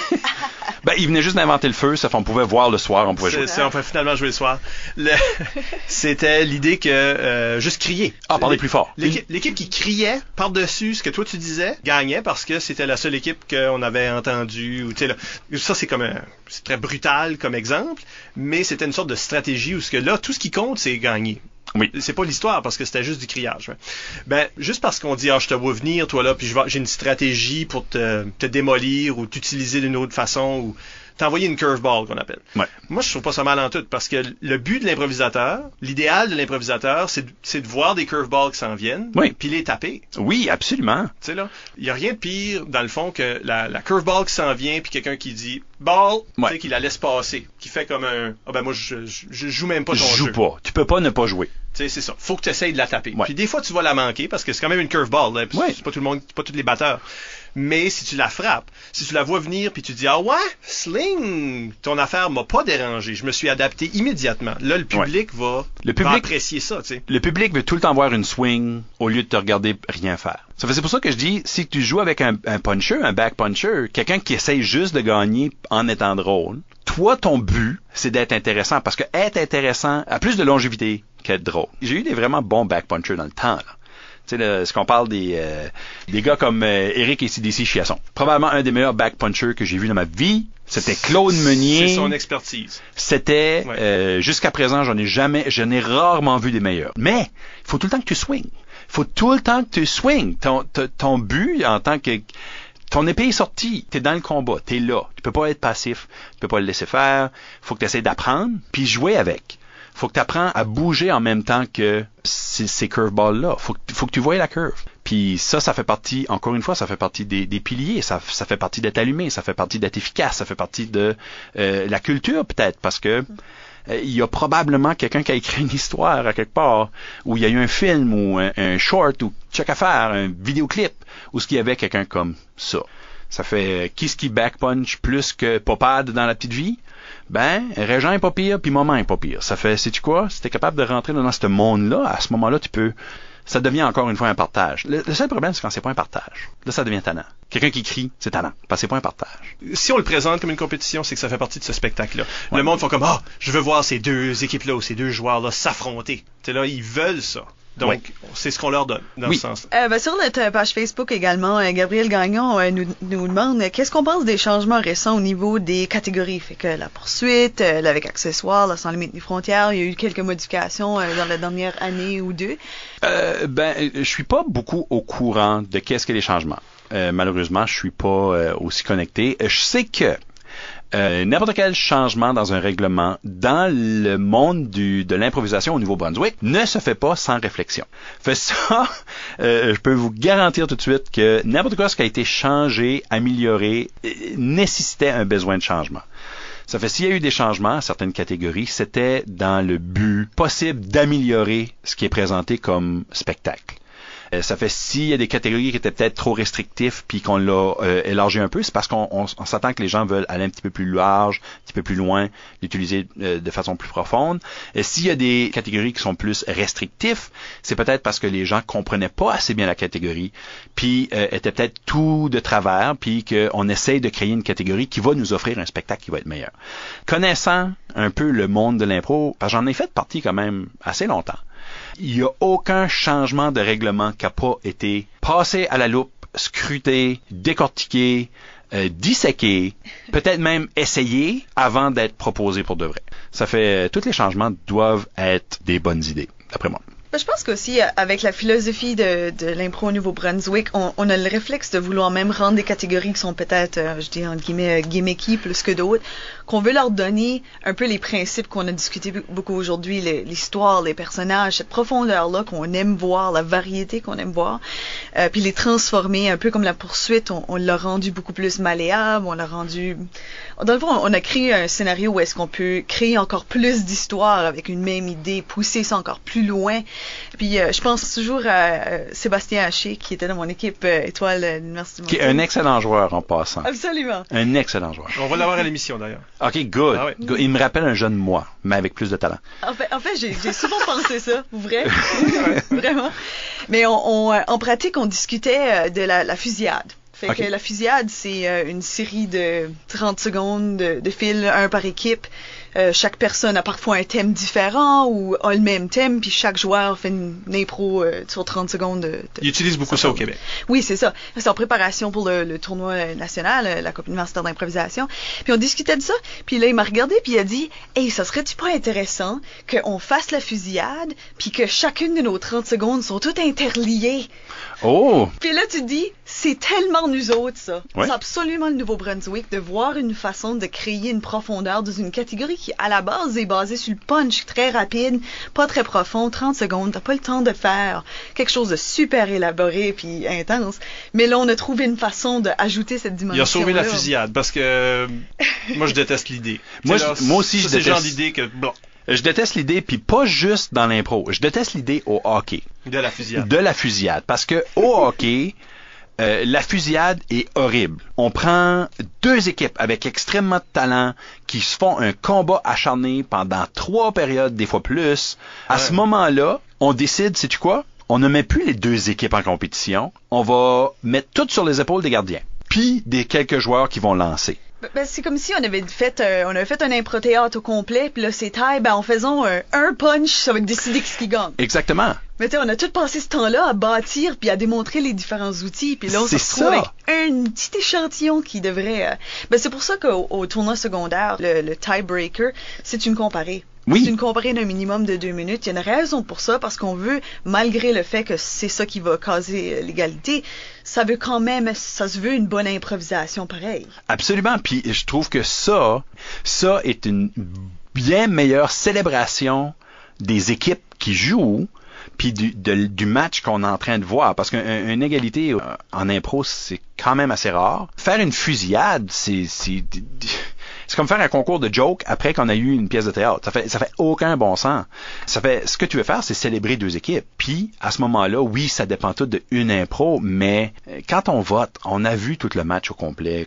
Ben, il venait juste d'inventer le feu, ça fait on pouvait voir le soir, on pouvait jouer. On pouvait finalement jouer le soir. C'était l'idée que juste crier. Parler plus fort. L'équipe qui criait par-dessus ce que toi tu disais gagnait parce que c'était la seule équipe qu'on avait entendue. Ça, c'est très brutal comme exemple, mais c'était une sorte de stratégie où tout ce qui compte, c'est gagner. Oui. C'est pas l'histoire parce que c'était juste du criage. Ben, juste parce qu'on dit, je te vois venir, toi là, puis j'ai une stratégie pour te démolir ou t'utiliser d'une autre façon ou t'envoyer une curveball qu'on appelle. Ouais. Moi, je trouve pas ça mal en tout parce que le but de l'improvisateur, l'idéal de l'improvisateur, c'est de voir des curveballs qui s'en viennent, puis les taper. Oui, absolument. Tu sais là, il y a rien de pire dans le fond que la curveball qui s'en vient puis quelqu'un qui dit ball, tu sais, qui la laisse passer, qui fait comme un moi je joue même pas ton jeu. Je joue pas. Tu peux pas ne pas jouer. Tu sais, c'est ça. Faut que tu essayes de la taper. Puis des fois tu vas la manquer parce que c'est quand même une curveball, là, c'est pas tout le monde, pas tous les batteurs. Mais si tu la frappes, si tu la vois venir puis tu dis sling, ton affaire m'a pas dérangé, je me suis adapté immédiatement. Là le public va apprécier ça, tu sais. Le public veut tout le temps voir une swing au lieu de te regarder rien faire. C'est pour ça que je dis, si tu joues avec un puncher, un back puncher, quelqu'un qui essaye juste de gagner en étant drôle, toi ton but c'est d'être intéressant parce que être intéressant a plus de longévité qu'être drôle. J'ai eu des vraiment bons back punchers dans le temps là. Tu sais, ce qu'on parle des gars comme Eric et CDC Chiasson. Probablement un des meilleurs back punchers que j'ai vu dans ma vie. C'était Claude Meunier. C'est son expertise. C'était, jusqu'à présent, j'en ai rarement vu des meilleurs. Mais, il faut tout le temps que tu swings. Il faut tout le temps que tu swings. Ton but, en tant que, ton épée est sortie. T'es dans le combat. T'es là. Tu peux pas être passif. Tu peux pas le laisser faire. Faut que tu essaies d'apprendre puis jouer avec. Faut que tu apprennes à bouger en même temps que ces curveballs-là. Faut que tu voies la curve. Puis ça fait partie, encore une fois, ça fait partie des piliers. Ça fait partie d'être allumé, ça fait partie d'être efficace, ça fait partie de la culture peut-être, parce que il y a probablement quelqu'un qui a écrit une histoire à quelque part, où il y a eu un film ou un short ou check à faire, un vidéoclip, où il y avait quelqu'un comme ça. Ça fait qui back punch plus que Popad dans La Petite Vie? Ben, Régent est pas pire, puis Moment est pas pire. Ça fait, sais-tu quoi? Si t'es capable de rentrer dans ce monde-là, à ce moment-là, ça devient encore une fois un partage. Le seul problème, c'est quand c'est pas un partage. Là, ça devient tannant. Quelqu'un qui crie, c'est tannant, parce que c'est pas un partage. Si on le présente comme une compétition, c'est que ça fait partie de ce spectacle-là. Ouais. Le monde fait comme, je veux voir ces deux équipes-là ou ces deux joueurs-là s'affronter. Tu sais, là, ils veulent ça. Donc, c'est ce qu'on leur donne dans ce sens. Sur notre page Facebook également, Gabriel Gagnon nous demande qu'est-ce qu'on pense des changements récents au niveau des catégories. Fait que la poursuite, avec accessoires, la sans limite ni frontières, il y a eu quelques modifications dans la dernière année ou deux. Je suis pas beaucoup au courant de qu'est-ce que les changements. Malheureusement, je suis pas aussi connecté. Je sais que n'importe quel changement dans un règlement dans le monde de l'improvisation au Nouveau-Brunswick ne se fait pas sans réflexion. Fait ça, je peux vous garantir tout de suite que n'importe quoi ce qui a été changé, amélioré, nécessitait un besoin de changement. Ça fait s'il y a eu des changements à certaines catégories, c'était dans le but possible d'améliorer ce qui est présenté comme spectacle. Ça fait s'il y a des catégories qui étaient peut-être trop restrictives puis qu'on l'a élargi un peu, c'est parce qu'on s'attend que les gens veulent aller un petit peu plus large, un petit peu plus loin, l'utiliser de façon plus profonde. Et s'il y a des catégories qui sont plus restrictives, c'est peut-être parce que les gens comprenaient pas assez bien la catégorie puis étaient peut-être tout de travers puis qu'on essaye de créer une catégorie qui va nous offrir un spectacle qui va être meilleur. Connaissant un peu le monde de l'impro, parce que j'en ai fait partie quand même assez longtemps, il n'y a aucun changement de règlement qui n'a pas été passé à la loupe, scruté, décortiqué, disséqué, peut-être même essayé avant d'être proposé pour de vrai. Ça fait, tous les changements doivent être des bonnes idées, d'après moi. Je pense qu'aussi, avec la philosophie de l'impro au Nouveau-Brunswick, on a le réflexe de vouloir même rendre des catégories qui sont peut-être, je dis entre guillemets, gimmicky plus que d'autres, qu'on veut leur donner un peu les principes qu'on a discuté beaucoup aujourd'hui, l'histoire, les personnages, cette profondeur-là qu'on aime voir, la variété qu'on aime voir, puis les transformer, un peu comme la poursuite, on l'a rendu beaucoup plus malléable, on l'a rendu... Dans le fond, on a créé un scénario où est-ce qu'on peut créer encore plus d'histoires avec une même idée, pousser ça encore plus loin. Puis je pense toujours à Sébastien Haché, qui était dans mon équipe étoile de l'Université de Moncton. Qui est un excellent joueur en passant. Absolument. Un excellent joueur. On va l'avoir à l'émission d'ailleurs. OK, good. Ah ouais. Good. Il me rappelle un jeune moi, mais avec plus de talent. En fait, j'ai souvent pensé ça, vrai? Vraiment. Mais en pratique, on discutait de la fusillade. Fait que la fusillade, c'est une série de 30 secondes de fil, un par équipe. chaque personne a parfois un thème différent ou a le même thème, puis chaque joueur fait une impro sur 30 secondes. Ils utilisent beaucoup ça au Québec. Oui, c'est ça. C'est en préparation pour le tournoi national, la Coupe universitaire d'improvisation. Puis on discutait de ça, puis là, il m'a regardé, puis il a dit « Hey, ça serait-tu pas intéressant qu'on fasse la fusillade, puis que chacune de nos 30 secondes sont toutes interliées? » Oh! Puis là, tu te dis, c'est tellement nous autres, ça. Ouais. C'est absolument le Nouveau-Brunswick de voir une façon de créer une profondeur dans une catégorie qui, à la base, est basée sur le punch très rapide, pas très profond, 30 secondes. T'as pas le temps de faire quelque chose de super élaboré puis intense. Mais là, on a trouvé une façon d'ajouter cette dimension. Il a sauvé la fusillade parce que moi, je déteste l'idée. Moi aussi, je déteste. C'est le genre déteste. d'idée que, bon, Je déteste l'idée, puis pas juste dans l'impro. Je déteste l'idée au hockey. de la fusillade. De la fusillade. Parce que au hockey, la fusillade est horrible. On prend deux équipes avec extrêmement de talent qui se font un combat acharné pendant 3 périodes, des fois plus. À ce moment-là, on décide, sais-tu quoi? On ne met plus les deux équipes en compétition. On va mettre tout sur les épaules des gardiens. Puis des quelques joueurs qui vont lancer. Ben, c'est comme si on avait fait un impro-théâtre au complet, puis là, c'est taille, en faisant un punch, ça va décider qui gagne. Exactement. Mais tu sais, on a tout passé ce temps-là à bâtir puis à démontrer les différents outils, puis là, on se retrouve avec un petit échantillon qui devrait... c'est pour ça qu'au tournoi secondaire, le tiebreaker, c'est une comparée. Oui. C'est une comparée d'un minimum de 2 minutes. Il y a une raison pour ça, parce qu'on veut, malgré le fait que c'est ça qui va causer l'égalité, ça se veut une bonne improvisation pareille. Absolument. Puis je trouve que ça est une bien meilleure célébration des équipes qui jouent puis du match qu'on est en train de voir. Parce qu'une égalité en impro, c'est quand même assez rare. Faire une fusillade, c'est comme faire un concours de joke après qu'on a eu une pièce de théâtre. Ça fait aucun bon sens. Ce que tu veux faire, c'est célébrer deux équipes. Puis, à ce moment-là, oui, ça dépend tout de une impro, mais quand on vote, on a vu tout le match au complet.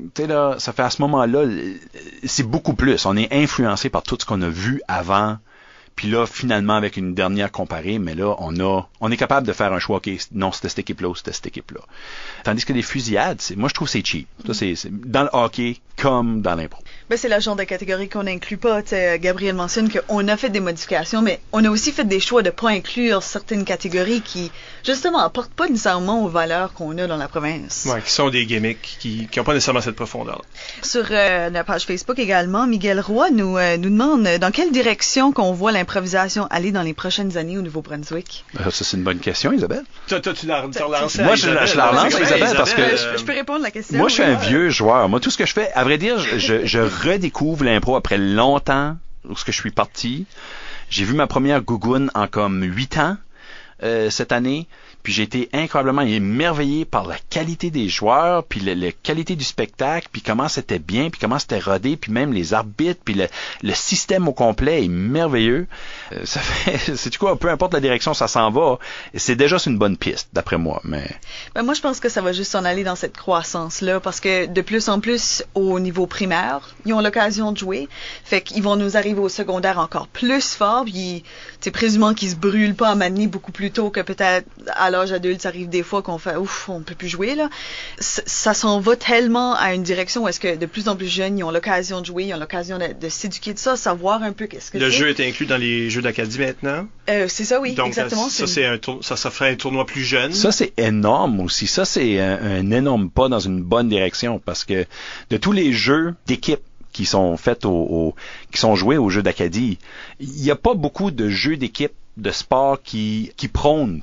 Ça fait à ce moment-là, c'est beaucoup plus. On est influencé par tout ce qu'on a vu avant. Puis là, finalement, avec une dernière comparée, mais là, on est capable de faire un choix, OK, non, c'était cette équipe-là ou c'était cette équipe-là. Tandis que les fusillades, moi, je trouve que c'est cheap. Ça, c'est dans le hockey comme dans l'impro. C'est le genre de catégorie qu'on n'inclut pas. Gabriel mentionne qu'on a fait des modifications, mais on a aussi fait des choix de ne pas inclure certaines catégories qui, justement, apportent pas nécessairement aux valeurs qu'on a dans la province. Ouais, qui sont des gimmicks, qui n'ont pas nécessairement cette profondeur. Sur la page Facebook également, Miguel Roy nous demande dans quelle direction qu'on voit l'improvisation aller dans les prochaines années au Nouveau-Brunswick. Ça, c'est une bonne question, Isabelle. Toi, tu l'as relancé. Moi, je la relance à Isabelle parce que... Je peux répondre à la question. Moi, je suis un vieux joueur. Moi, tout ce que je fais, à vrai dire, je redécouvre l'impro après longtemps, lorsque je suis parti. J'ai vu ma première gougoune en comme 8 ans cette année. Puis j'ai été incroyablement émerveillé par la qualité des joueurs, puis la qualité du spectacle, puis comment c'était bien, puis comment c'était rodé, puis même les arbitres, puis le système au complet est merveilleux. Ça fait, c'est quoi, peu importe la direction ça s'en va, c'est déjà sur une bonne piste, d'après moi. Mais moi, je pense que ça va juste s'en aller dans cette croissance-là, parce que de plus en plus, au niveau primaire, ils ont l'occasion de jouer. Fait qu'ils vont nous arriver au secondaire encore plus fort, puis présumant qu'ils se brûlent pas à manier beaucoup plus tôt que peut-être à l'âge adulte, ça arrive des fois qu'on fait ouf, on peut plus jouer là. Ça s'en va tellement à une direction où est-ce que de plus en plus jeunes, ils ont l'occasion de jouer, ils ont l'occasion de s'éduquer de ça, savoir un peu qu'est-ce que c'est. Le jeu est inclus dans les jeux d'Acadie maintenant. C'est ça, oui, donc, exactement. Ça ferait un tournoi plus jeune. Ça, c'est énorme aussi. Ça, c'est un énorme pas dans une bonne direction parce que de tous les jeux d'équipe qui sont faits qui sont joués aux jeux d'Acadie, il n'y a pas beaucoup de jeux d'équipe de sport qui prônent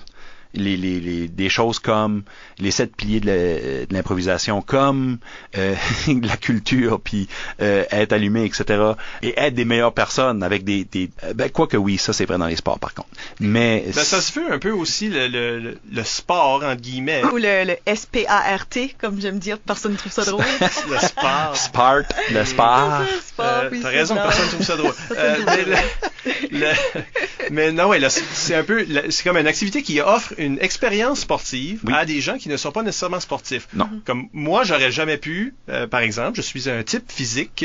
des choses comme les 7 piliers de l'improvisation, comme la culture, puis être allumé, etc. Et être des meilleures personnes avec quoique oui, ça c'est vrai dans les sports par contre. Mais ça se fait un peu aussi le sport, entre guillemets. Ou le S-P-A-R-T, comme j'aime dire, personne ne trouve ça drôle. Le sport. Le sport. T'as raison, personne ne trouve ça drôle. Mais non, ouais, là, c'est un peu, c'est comme une activité qui offre une expérience sportive à des gens qui ne sont pas nécessairement sportifs. Non. Comme moi, j'aurais jamais pu, par exemple, je suis un type physique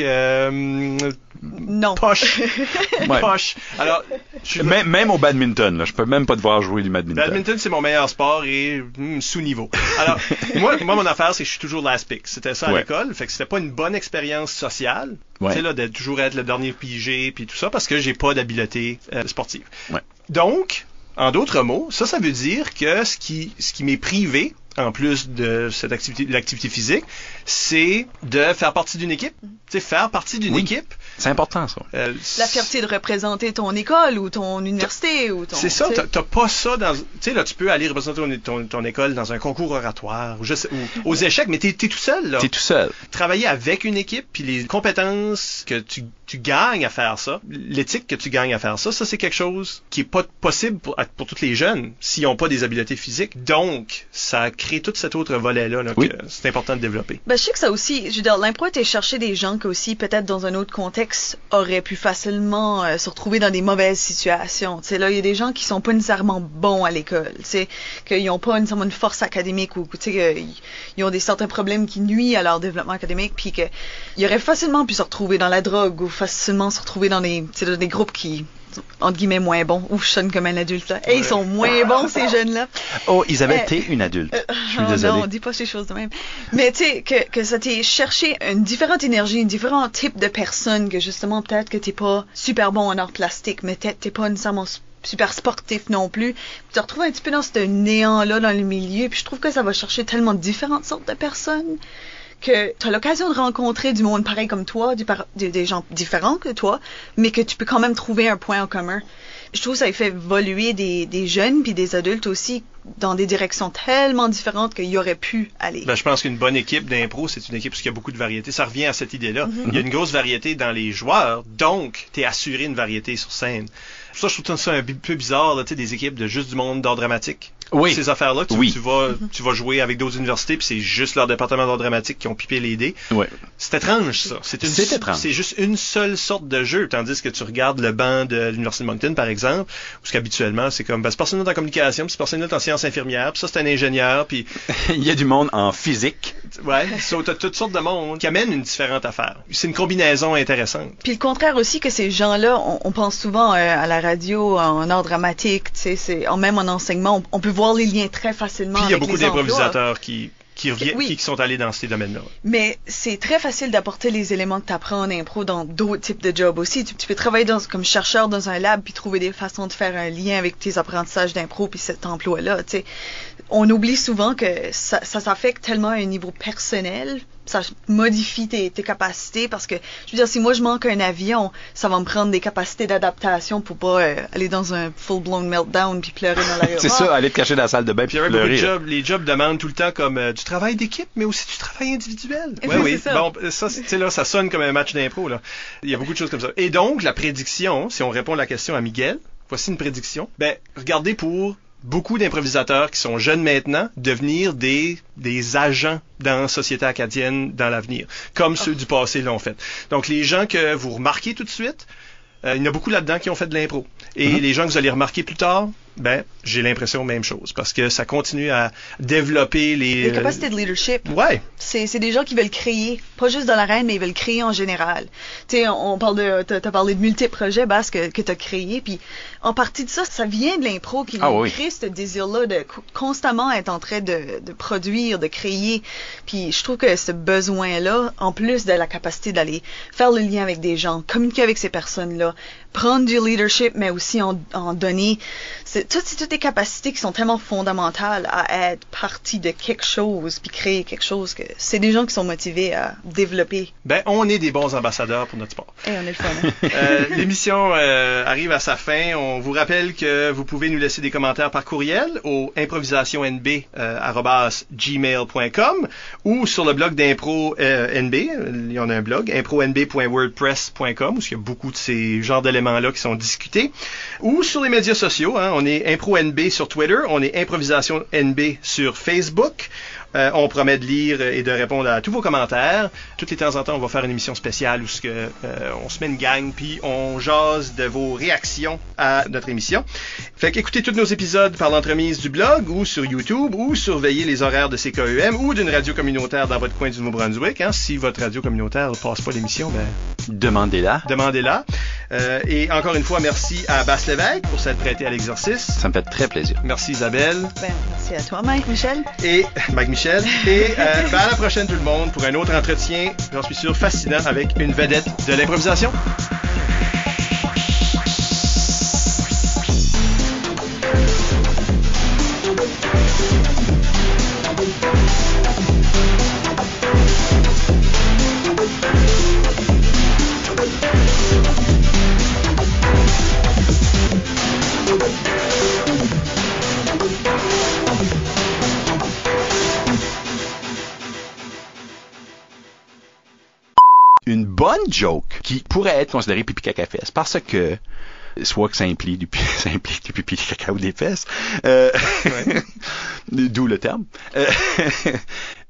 Non. poche. Ouais. Poche. Alors, Même au badminton, là, je peux même pas te voir jouer du badminton. badminton, c'est mon meilleur sport et sous-niveau. Alors, moi, mon affaire, c'est que je suis toujours last pick. C'était ça à l'école. Fait que c'était pas une bonne expérience sociale. Tu sais, là, de toujours être le dernier pigé puis tout ça parce que j'ai pas d'habileté sportive. Ouais. Donc, en d'autres mots, ça veut dire que ce qui m'est privé, en plus de cette l'activité physique, c'est de faire partie d'une équipe. Tu sais, faire partie d'une équipe. C'est important, ça. La fierté de représenter ton école ou ton université ou ton... C'est ça, t'as pas ça dans... Tu sais, là, tu peux aller représenter ton école dans un concours oratoire ou aux échecs, mais t'es tout seul, là. T'es tout seul. Travailler avec une équipe, puis les compétences que tu gagnes à faire ça, l'éthique que tu gagnes à faire ça, c'est quelque chose qui est pas possible pour tous les jeunes s'ils n'ont pas des habiletés physiques. Donc, ça crée tout cet autre volet-là que c'est important de développer. Ben, je sais que ça aussi, je veux dire, l'impro était chercher des gens qui aussi, peut-être dans un autre contexte, auraient pu facilement se retrouver dans des mauvaises situations. Tu sais, là, il y a des gens qui sont pas nécessairement bons à l'école, tu sais, qu'ils n'ont pas nécessairement une force académique ou, tu sais, qu'ils ont certains problèmes qui nuisent à leur développement académique, puis qu'ils auraient facilement pu se retrouver dans la drogue ou facilement se retrouver dans des groupes qui, entre guillemets, moins bons. Ouf, je sonne comme un adulte, là. Hey, ils sont moins bons, ces jeunes-là. Oh, Isabelle, t'es une adulte. Je suis désolé. Non, on dit pas ces choses de même. Mais tu sais, que ça t'ait cherché une différente énergie, un différent type de personne, que justement, peut-être que t'es pas super bon en art plastique, mais t'es pas nécessairement super sportif non plus. Tu te retrouves un petit peu dans ce néant-là, dans le milieu, puis je trouve que ça va chercher tellement différentes sortes de personnes que tu as l'occasion de rencontrer du monde pareil comme toi, des gens différents que toi, mais que tu peux quand même trouver un point en commun. Je trouve que ça fait évoluer des jeunes puis des adultes aussi dans des directions tellement différentes qu'il y aurait pu aller. Ben, je pense qu'une bonne équipe d'impro, c'est une équipe où il y a beaucoup de variété. Ça revient à cette idée-là. Il y a une grosse variété dans les joueurs, donc tu es assuré une variété sur scène. Pour ça, je trouve ça un peu bizarre, là, des équipes de juste du monde d'art dramatique. Oui. Ces affaires-là, tu vas jouer avec d'autres universités, puis c'est juste leur département d'art dramatique qui ont pipé les dés. Oui. C'est étrange, ça. C'est étrange. C'est juste une seule sorte de jeu, tandis que tu regardes le banc de l'Université de Moncton, par exemple, où qu'habituellement, c'est comme, c'est personne en communication, puis c'est personne en sciences infirmières, puis ça, c'est un ingénieur, puis... Il y a du monde en physique. Ouais, t'as toutes sortes de monde qui amènent une différente affaire. C'est une combinaison intéressante. Puis le contraire aussi, que ces gens-là, on pense souvent à la radio, en art dramatique, tu sais, même en enseignement, on peut voir les liens très facilement. Puis il y a avec beaucoup les d'improvisateurs qui sont allés dans ces domaines-là. Mais c'est très facile d'apporter les éléments que tu apprends en impro dans d'autres types de jobs aussi. Tu peux travailler comme chercheur dans un lab puis trouver des façons de faire un lien avec tes apprentissages d'impro puis cet emploi-là. Tu sais, on oublie souvent que ça s'affecte tellement à un niveau personnel. Ça modifie tes capacités parce que, je veux dire, si moi je manque un avion, ça va me prendre des capacités d'adaptation pour pas aller dans un full-blown meltdown puis pleurer dans l'aéroport. C'est ça, aller te cacher dans la salle de bain puis pleurer. Les jobs demandent tout le temps comme du travail d'équipe, mais aussi du travail individuel. Oui. Ça. Bon, ça, là, ça sonne comme un match d'impro, là. Il y a beaucoup de choses comme ça. Et donc, la prédiction, si on répond à la question à Miguel, voici une prédiction. Regardez pour beaucoup d'improvisateurs qui sont jeunes maintenant devenir des agents dans la société acadienne dans l'avenir, comme ceux du passé l'ont fait. Donc, les gens que vous remarquez tout de suite, il y en a beaucoup là-dedans qui ont fait de l'impro. Et les gens que vous allez remarquer plus tard, j'ai l'impression même chose, parce que ça continue à développer les capacités de leadership. Ouais. C'est des gens qui veulent créer, pas juste dans l'arène, mais ils veulent créer en général. Tu sais, t'as parlé de multiples projets, Bas, que t'as créés, puis en partie de ça vient de l'impro qui crée ce désir-là de constamment être en train de produire, de créer. Puis je trouve que ce besoin-là, en plus de la capacité d'aller faire le lien avec des gens, communiquer avec ces personnes-là, prendre du leadership, mais aussi en donner. C'est toutes des capacités qui sont tellement fondamentales à être partie de quelque chose puis créer quelque chose que c'est des gens qui sont motivés à développer. On est des bons ambassadeurs pour notre sport. Et on est le fun. Hein? L'émission arrive à sa fin. On vous rappelle que vous pouvez nous laisser des commentaires par courriel au improvisationnb@gmail.com ou sur le blog d'Impro NB. Il y en a un blog, impronb.wordpress.com, où il y a beaucoup de ces genres d'éléments éléments-là qui sont discutés. Ou sur les médias sociaux, hein, on est ImproNB sur Twitter, on est Improvisation NB sur Facebook. On promet de lire et de répondre à tous vos commentaires. Tous les temps en temps, on va faire une émission spéciale où on se met une gang puis on jase de vos réactions à notre émission. Fait qu'écoutez tous nos épisodes par l'entremise du blog ou sur YouTube ou surveillez les horaires de CKUM ou d'une radio communautaire dans votre coin du Nouveau-Brunswick. Hein. Si votre radio communautaire ne passe pas l'émission, ben demandez-la. Et encore une fois, merci à Basse Lévesque pour s'être prêté à l'exercice. Ça me fait très plaisir. Merci Isabelle. Merci à toi, Mike Michel. Et Mike Michel. Et à la prochaine tout le monde pour un autre entretien, j'en suis sûr, fascinant avec une vedette de l'improvisation. Une bonne joke qui pourrait être considérée pipi caca fesse parce que soit que ça implique du pipi caca ou des fesses, Ouais. d'où le terme.